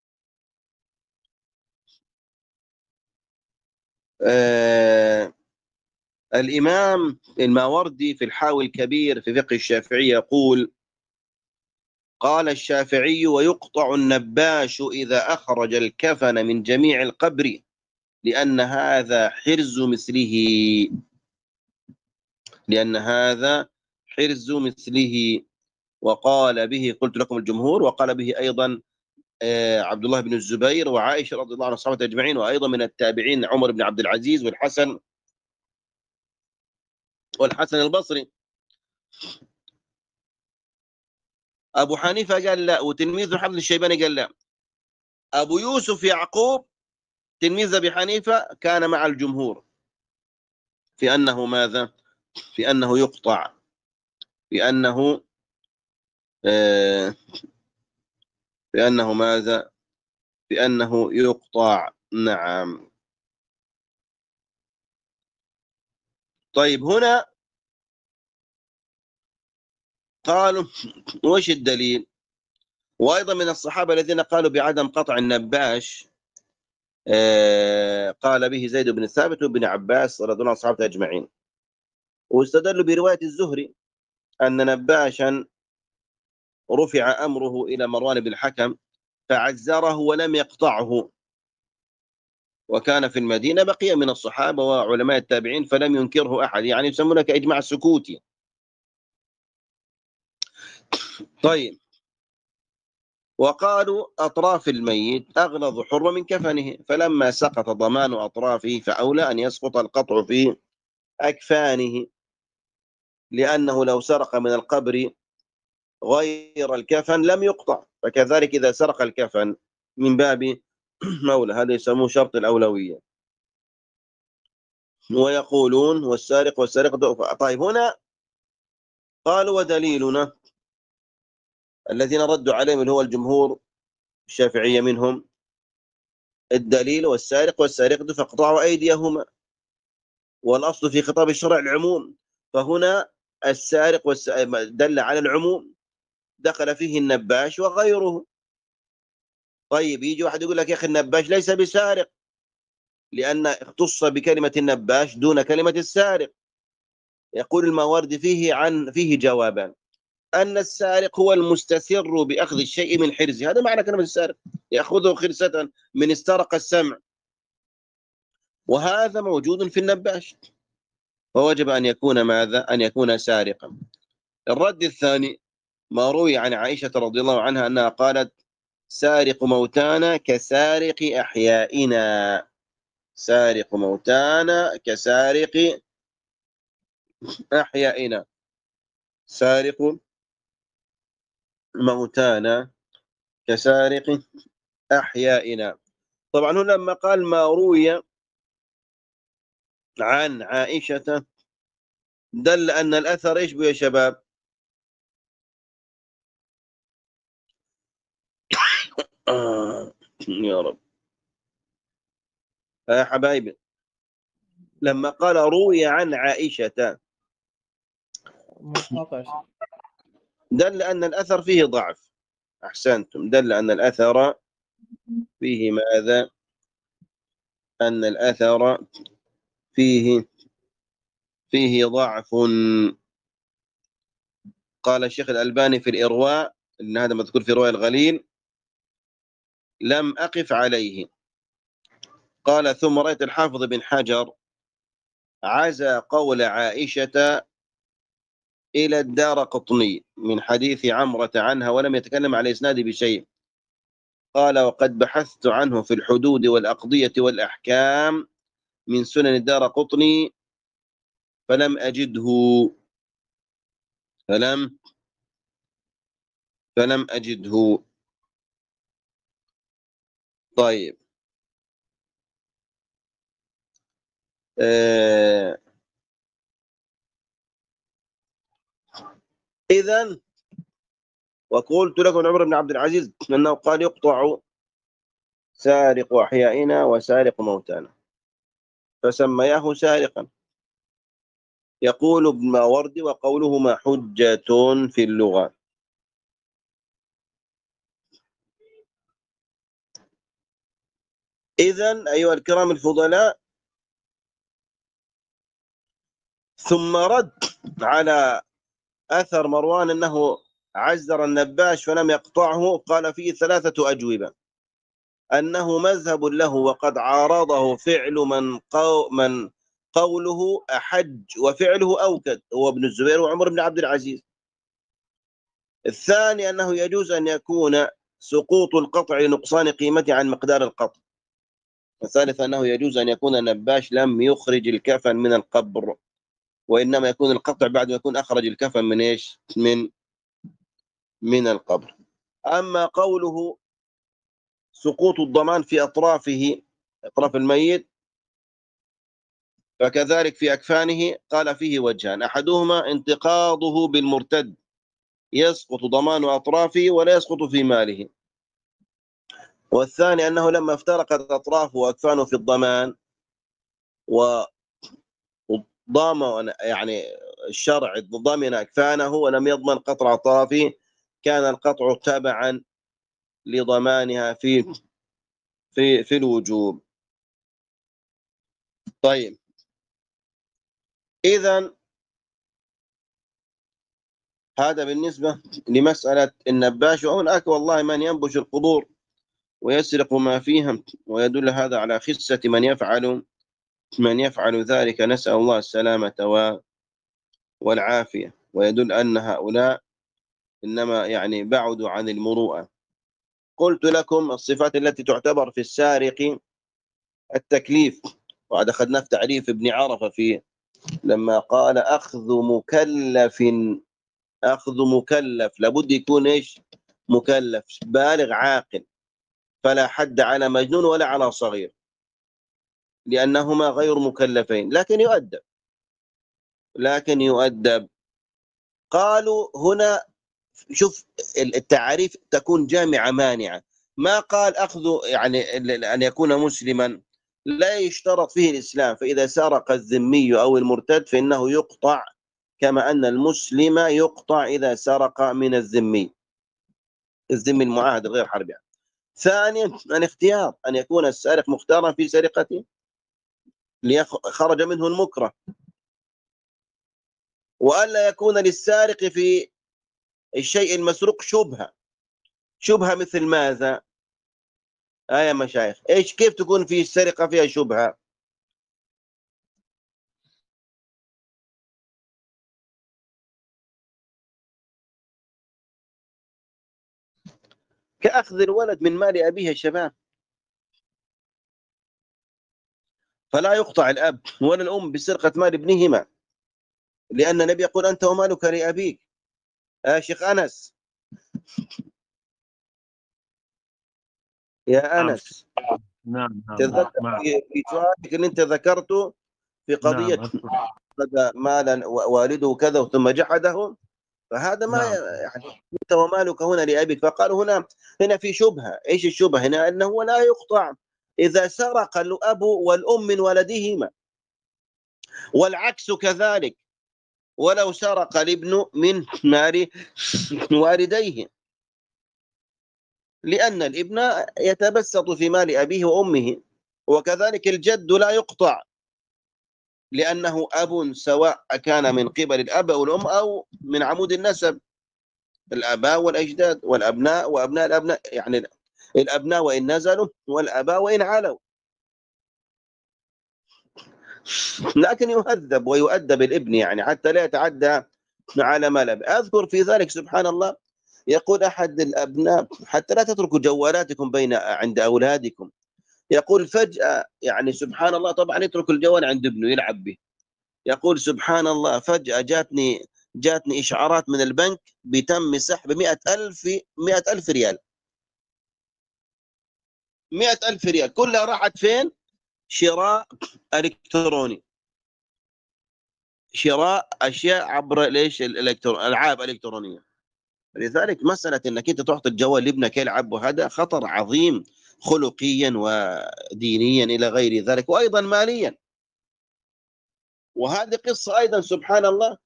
آه الإمام الماوردي في الحاوي الكبير في فقه الشافعي يقول: قال الشافعي: ويقطع النباش إذا أخرج الكفن من جميع القبر، لأن هذا حرز مثله لأن هذا حرز مثله وقال به، قلت لكم الجمهور، وقال به أيضا عبد الله بن الزبير وعائشة رضي الله عنها الصحابة أجمعين، وأيضا من التابعين عمر بن عبد العزيز والحسن والحسن البصري. أبو حنيفة قال لا، وتلميذه حفظ الشيباني قال لا. أبو يوسف يعقوب تلميذ أبي حنيفة كان مع الجمهور في أنه ماذا؟ في أنه يقطع، في أنه آه في أنه ماذا؟ في أنه يقطع. نعم. طيب هنا قالوا وش الدليل؟ وأيضا من الصحابة الذين قالوا بعدم قطع النباش آه قال به زيد بن ثابت وابن عباس رضي الله عن الصحابة أجمعين، واستدلوا برواية الزهري أن نباشا رفع أمره إلى مروان بن الحكم فعزره ولم يقطعه، وكان في المدينة بقية من الصحابة وعلماء التابعين فلم ينكره أحد، يعني يسمونه كإجماع السكوتي. طيب، وقالوا أطراف الميت أغلظ حرمة من كفنه، فلما سقط ضمان أطرافه فأولى أن يسقط القطع في أكفانه، لأنه لو سرق من القبر غير الكفن لم يقطع، فكذلك إذا سرق الكفن من باب مولى، هذا يسموه شرط الأولوية. ويقولون والسارق والسارقة. طيب هنا قالوا ودليلنا الذين ردوا عليهم اللي هو الجمهور الشافعية منهم، الدليل والسارق والسارقة فاقطعوا أيديهما، والأصل في خطاب الشرع العموم، فهنا السارق دل على العموم دخل فيه النباش وغيره. طيب يجي واحد يقول لك يا أخي النباش ليس بسارق لأن اختص بكلمة النباش دون كلمة السارق. يقول الماوردي فيه عن فيه جوابان: أن السارق هو المستسر بأخذ الشيء من حرزه، هذا معنى كلمة السارق، يأخذه خرسة من استرق السمع، وهذا موجود في النباش، فوجب أن يكون ماذا؟ أن يكون سارقا. الرد الثاني ما روي عن عائشة رضي الله عنها أنها قالت: سارق موتانا كسارق أحيائنا، سارق موتانا كسارق أحيائنا، سارق موتانا كسارق أحيائنا. طبعا هنا لما قال ما روي عن عائشة دل أن الأثر إيش بو يا شباب؟ آه يا رب يا حبايبي، لما قال روي عن عائشة دل أن الأثر فيه ضعف. أحسنتم، دل أن الأثر فيه ماذا؟ أن الأثر فيه فيه ضعف. قال الشيخ الألباني في الإرواء، إن هذا مذكور في رواية الغليل: لم أقف عليه. قال ثم رأيت الحافظ بن حجر عزى قول عائشة إلى الدارقطني من حديث عمرة عنها ولم يتكلم على إسناده بشيء. قال وقد بحثت عنه في الحدود والأقضية والأحكام من سنن الدارقطني فلم أجده فلم فلم أجده. طيب آه إذن وقلت لكم عمر بن عبد العزيز أنه قال يقطع سارق أحيائنا وسارق موتانا فسمياه سارقا. يقول ابن ماوردي وقولهما حجة في اللغة. إذن أيها الكرام الفضلاء، ثم رد على أثر مروان أنه عزر النباش فلم يقطعه، قال فيه ثلاثة أجوبة: أنه مذهب له وقد عارضه فعل من, قو من قوله أحج وفعله أوكد، هو ابن الزبير وعمر بن عبد العزيز. الثاني أنه يجوز أن يكون سقوط القطع لنقصان قيمته عن مقدار القطع. والثالث أنه يجوز أن يكون النباش لم يخرج الكفن من القبر، وإنما يكون القطع بعد ما يكون أخرج الكفن من إيش؟ من من القبر. أما قوله سقوط الضمان في أطرافه، أطراف الميت، فكذلك في أكفانه، قال فيه وجهان: أحدهما انتقاضه بالمرتد، يسقط ضمان أطرافه ولا يسقط في ماله. والثاني أنه لما افترقت أطرافه وأكفانه في الضمان وضام يعني الشرع ضمن أكفانه ولم يضمن قطع أطرافه، كان القطع تبعا لضمانها في في في الوجوب. طيب، إذن هذا بالنسبة لمسألة النباش. وهناك والله من ينبش القبور ويسرق ما فيها، ويدل هذا على خسة من يفعل من يفعل ذلك، نسأل الله السلامة والعافية، ويدل أن هؤلاء إنما يعني بعدوا عن المروءة. قلت لكم الصفات التي تعتبر في السارق التكليف، وهذا أخذناه في تعريف ابن عرفة فيه لما قال أخذ مكلف. أخذ مكلف لابد يكون إيش؟ مكلف بالغ عاقل، فلا حد على مجنون ولا على صغير، لأنهما غير مكلفين، لكن يؤدب لكن يؤدب. قالوا هنا شوف التعريف تكون جامعة مانعة، ما قال أخذ يعني أن يكون مسلما، لا يشترط فيه الإسلام، فإذا سرق الذمي أو المرتد فإنه يقطع، كما أن المسلم يقطع إذا سرق من الذمي الذمي المعاهد غير حربي. ثانيا الاختيار، أن يكون السارق مختارا في سرقته ليخرج منه المكره، وألا يكون للسارق في الشيء المسروق شبهة. شبهة مثل ماذا؟ آه يا مشايخ، إيش كيف تكون في السرقة فيها شبهة؟ كأخذ الولد من مال أبيه الشباب، فلا يقطع الأب ولا الأم بسرقة مال ابنهما، لأن النبي يقول أنت ومالك لأبيك. يا شيخ أنس، يا أنس، نعم نعم تتذكر نعم في في سؤالك اللي أنت ذكرته في قضية نعم أذكر. أخذ مالا والده كذا ثم جحده، فهذا ما نعم يعني أنت ومالك هنا لأبيك. فقالوا هنا هنا في شبهة. إيش الشبهة هنا؟ أنه لا يقطع إذا سرق الأب والأم من ولدهما، والعكس كذلك ولو سرق الابن من مال والديه، لأن الابن يتبسط في مال أبيه وأمه. وكذلك الجد لا يقطع، لأنه أب، سواء كان من قبل الأب أو الأم أو من عمود النسب، الآباء والأجداد والأبناء وأبناء الأبناء، يعني الأبناء وإن نزلوا والآباء وإن علوا. لكن يهذب ويؤدب الابن، يعني حتى لا يتعدى على ما الأب. أذكر في ذلك سبحان الله يقول أحد الأبناء حتى لا تتركوا جوالاتكم بين عند أولادكم، يقول فجأة يعني سبحان الله، طبعا يترك الجوال عند ابنه يلعب به، يقول سبحان الله فجأة جاتني جاتني إشعارات من البنك بتم سحب مئة ألف مئة ألف ريال. مئة ألف ريال كلها راحت فين؟ شراء إلكتروني، شراء أشياء عبر ليش الإلكترون، ألعاب إلكترونية. لذلك مسألة أنك أنت تعطي الجوال لابنك يلعب، وهذا خطر عظيم خلقيا ودينيا إلى غير ذلك، وأيضا ماليا. وهذه قصة أيضا سبحان الله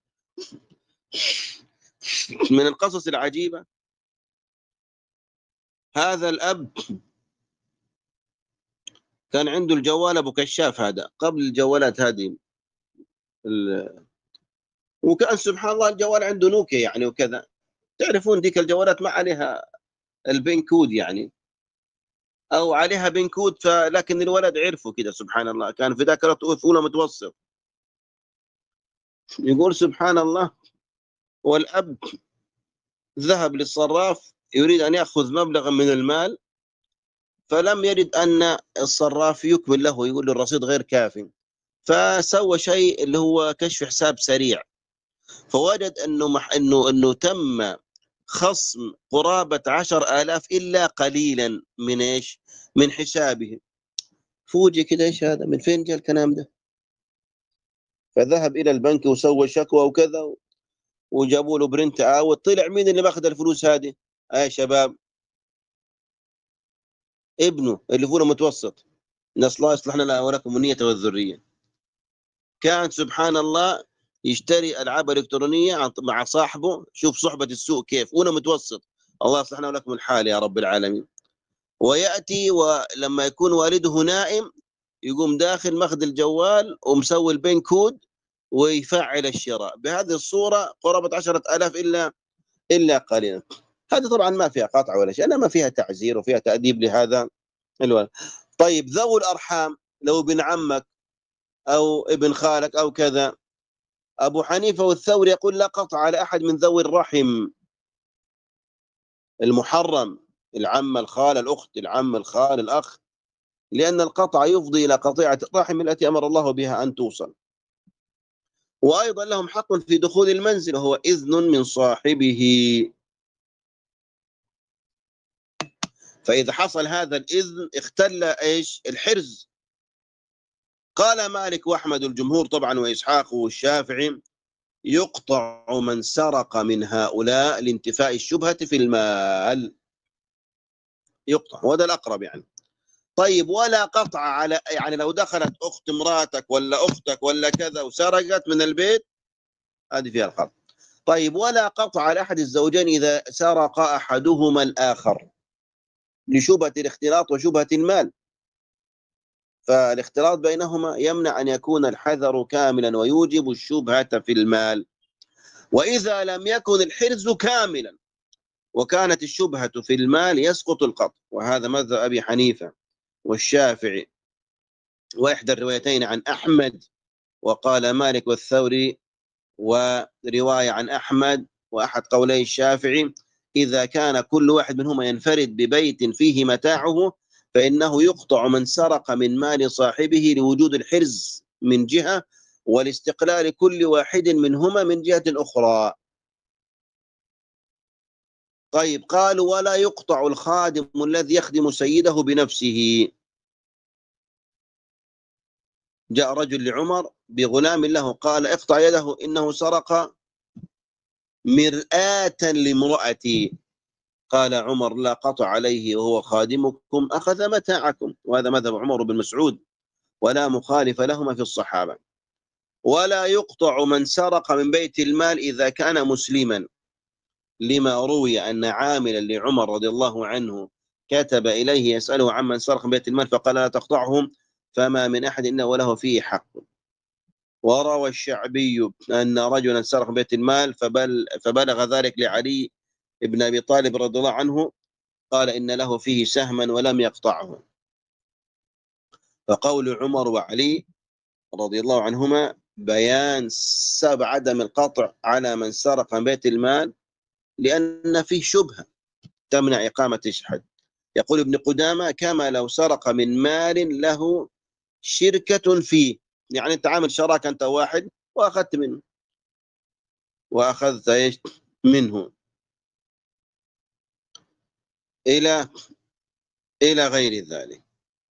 من القصص العجيبة. هذا الأب كان عنده الجوال أبو كشاف، هذا قبل الجوالات هذه ال... وكان سبحان الله الجوال عنده نوكيا يعني وكذا، تعرفون ديك الجوالات ما عليها البين كود يعني، أو عليها بين كود، فلكن الولد عرفه كده سبحان الله، كان في ذاك الوقت أولى متوسط. يقول سبحان الله، والأب ذهب للصراف يريد أن يأخذ مبلغا من المال، فلم يجد أن الصراف يكمل له، يقول الرصيد غير كافي، فسوى شيء اللي هو كشف حساب سريع، فوجد أنه مح أنه أنه تم خصم قرابة عشر آلاف إلا قليلا من إيش؟ من حسابه. فوجئ كده، إيش هذا؟ من فين جاء الكلام ده؟ فذهب إلى البنك وسوى شكوى وكذا، وجابوا له برنت اوت، طلع مين اللي ماخذ الفلوس هذه؟ يا شباب، ابنه اللي فوق متوسط، نسأل الله يصلح لنا ولكم النية والذرية. كان سبحان الله يشتري ألعاب إلكترونية مع صاحبه، شوف صحبة السوء كيف، وأنا متوسط، الله يصلح لنا ولكم الحال يا رب العالمين. ويأتي ولما يكون والده نائم يقوم داخل ماخذ الجوال ومسوي البين كود ويفعل الشراء. بهذه الصورة قرابة عشرة آلاف إلا إلا قليلا. هذا طبعا ما فيها قطع ولا شيء، انما فيها تعزير وفيها تأديب لهذا الولد. طيب ذوي الأرحام، لو ابن عمك أو ابن خالك أو كذا، أبو حنيفة والثوري يقول لا قطع على أحد من ذوي الرحم المحرم، العم، الخال، الأخت، العم، الخال، الأخ، لأن القطع يفضي إلى قطيعة الرحم التي أمر الله بها أن توصل. وأيضا لهم حق في دخول المنزل وهو إذن من صاحبه، فإذا حصل هذا الإذن اختل إيش؟ الحرز. قال مالك وأحمد الجمهور طبعا وإسحاق والشافعي يقطع من سرق من هؤلاء لانتفاء الشبهة في المال، يقطع، وهذا الأقرب يعني. طيب ولا قطع على، يعني لو دخلت أخت مراتك ولا أختك ولا كذا وسرقت من البيت، هذه فيها القطع. طيب ولا قطع على أحد الزوجين إذا سرق أحدهما الآخر لشبهة الاختلاط وشبهة المال، فالاختلاط بينهما يمنع أن يكون الحذر كاملا ويوجب الشبهة في المال. وإذا لم يكن الحرز كاملا وكانت الشبهة في المال يسقط القطع، وهذا مذهب أبي حنيفة والشافعي وإحدى الروايتين عن أحمد، وقال مالك والثوري، ورواية عن أحمد وأحد قولي الشافعي إذا كان كل واحد منهما ينفرد ببيت فيه متاعه فإنه يقطع من سرق من مال صاحبه لوجود الحرز من جهة والاستقلال كل واحد منهما من جهة أخرى. طيب قالوا ولا يقطع الخادم الذي يخدم سيده بنفسه. جاء رجل لعمر بغلام له قال اقطع يده إنه سرق مرآة لامرأتي، قال عمر لا قطع عليه وهو خادمكم أخذ متاعكم، وهذا مذهب عمر بن مسعود ولا مخالف لهما في الصحابة. ولا يقطع من سرق من بيت المال إذا كان مسلما، لما روي أن عاملا لعمر رضي الله عنه كتب إليه يسأله عمن سرق من بيت المال فقال لا تقطعهم فما من أحد إلا وله فيه حق. وروى الشعبي أن رجلا سرق من بيت المال فبل فبلغ ذلك لعلي ابن أبي طالب رضي الله عنه قال إن له فيه سهما ولم يقطعه. فقول عمر وعلي رضي الله عنهما بيان سبب عدم القطع على من سرق من بيت المال لأن فيه شبهة تمنع إقامة الحد. يقول ابن قدامة كما لو سرق من مال له شركة فيه، يعني أنت عامل شراكة أنت واحد وأخذت منه وأخذت إيش منه إلى إلى غير ذلك.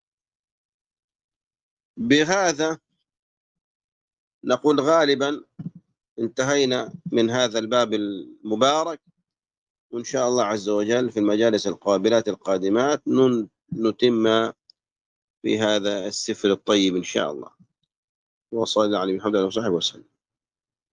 بهذا نقول غالبا انتهينا من هذا الباب المبارك، وإن شاء الله عز وجل في المجالس القابلات القادمات نتم في هذا السفر الطيب إن شاء الله. وصلى الله عليه وسلم وصحبه وسلم.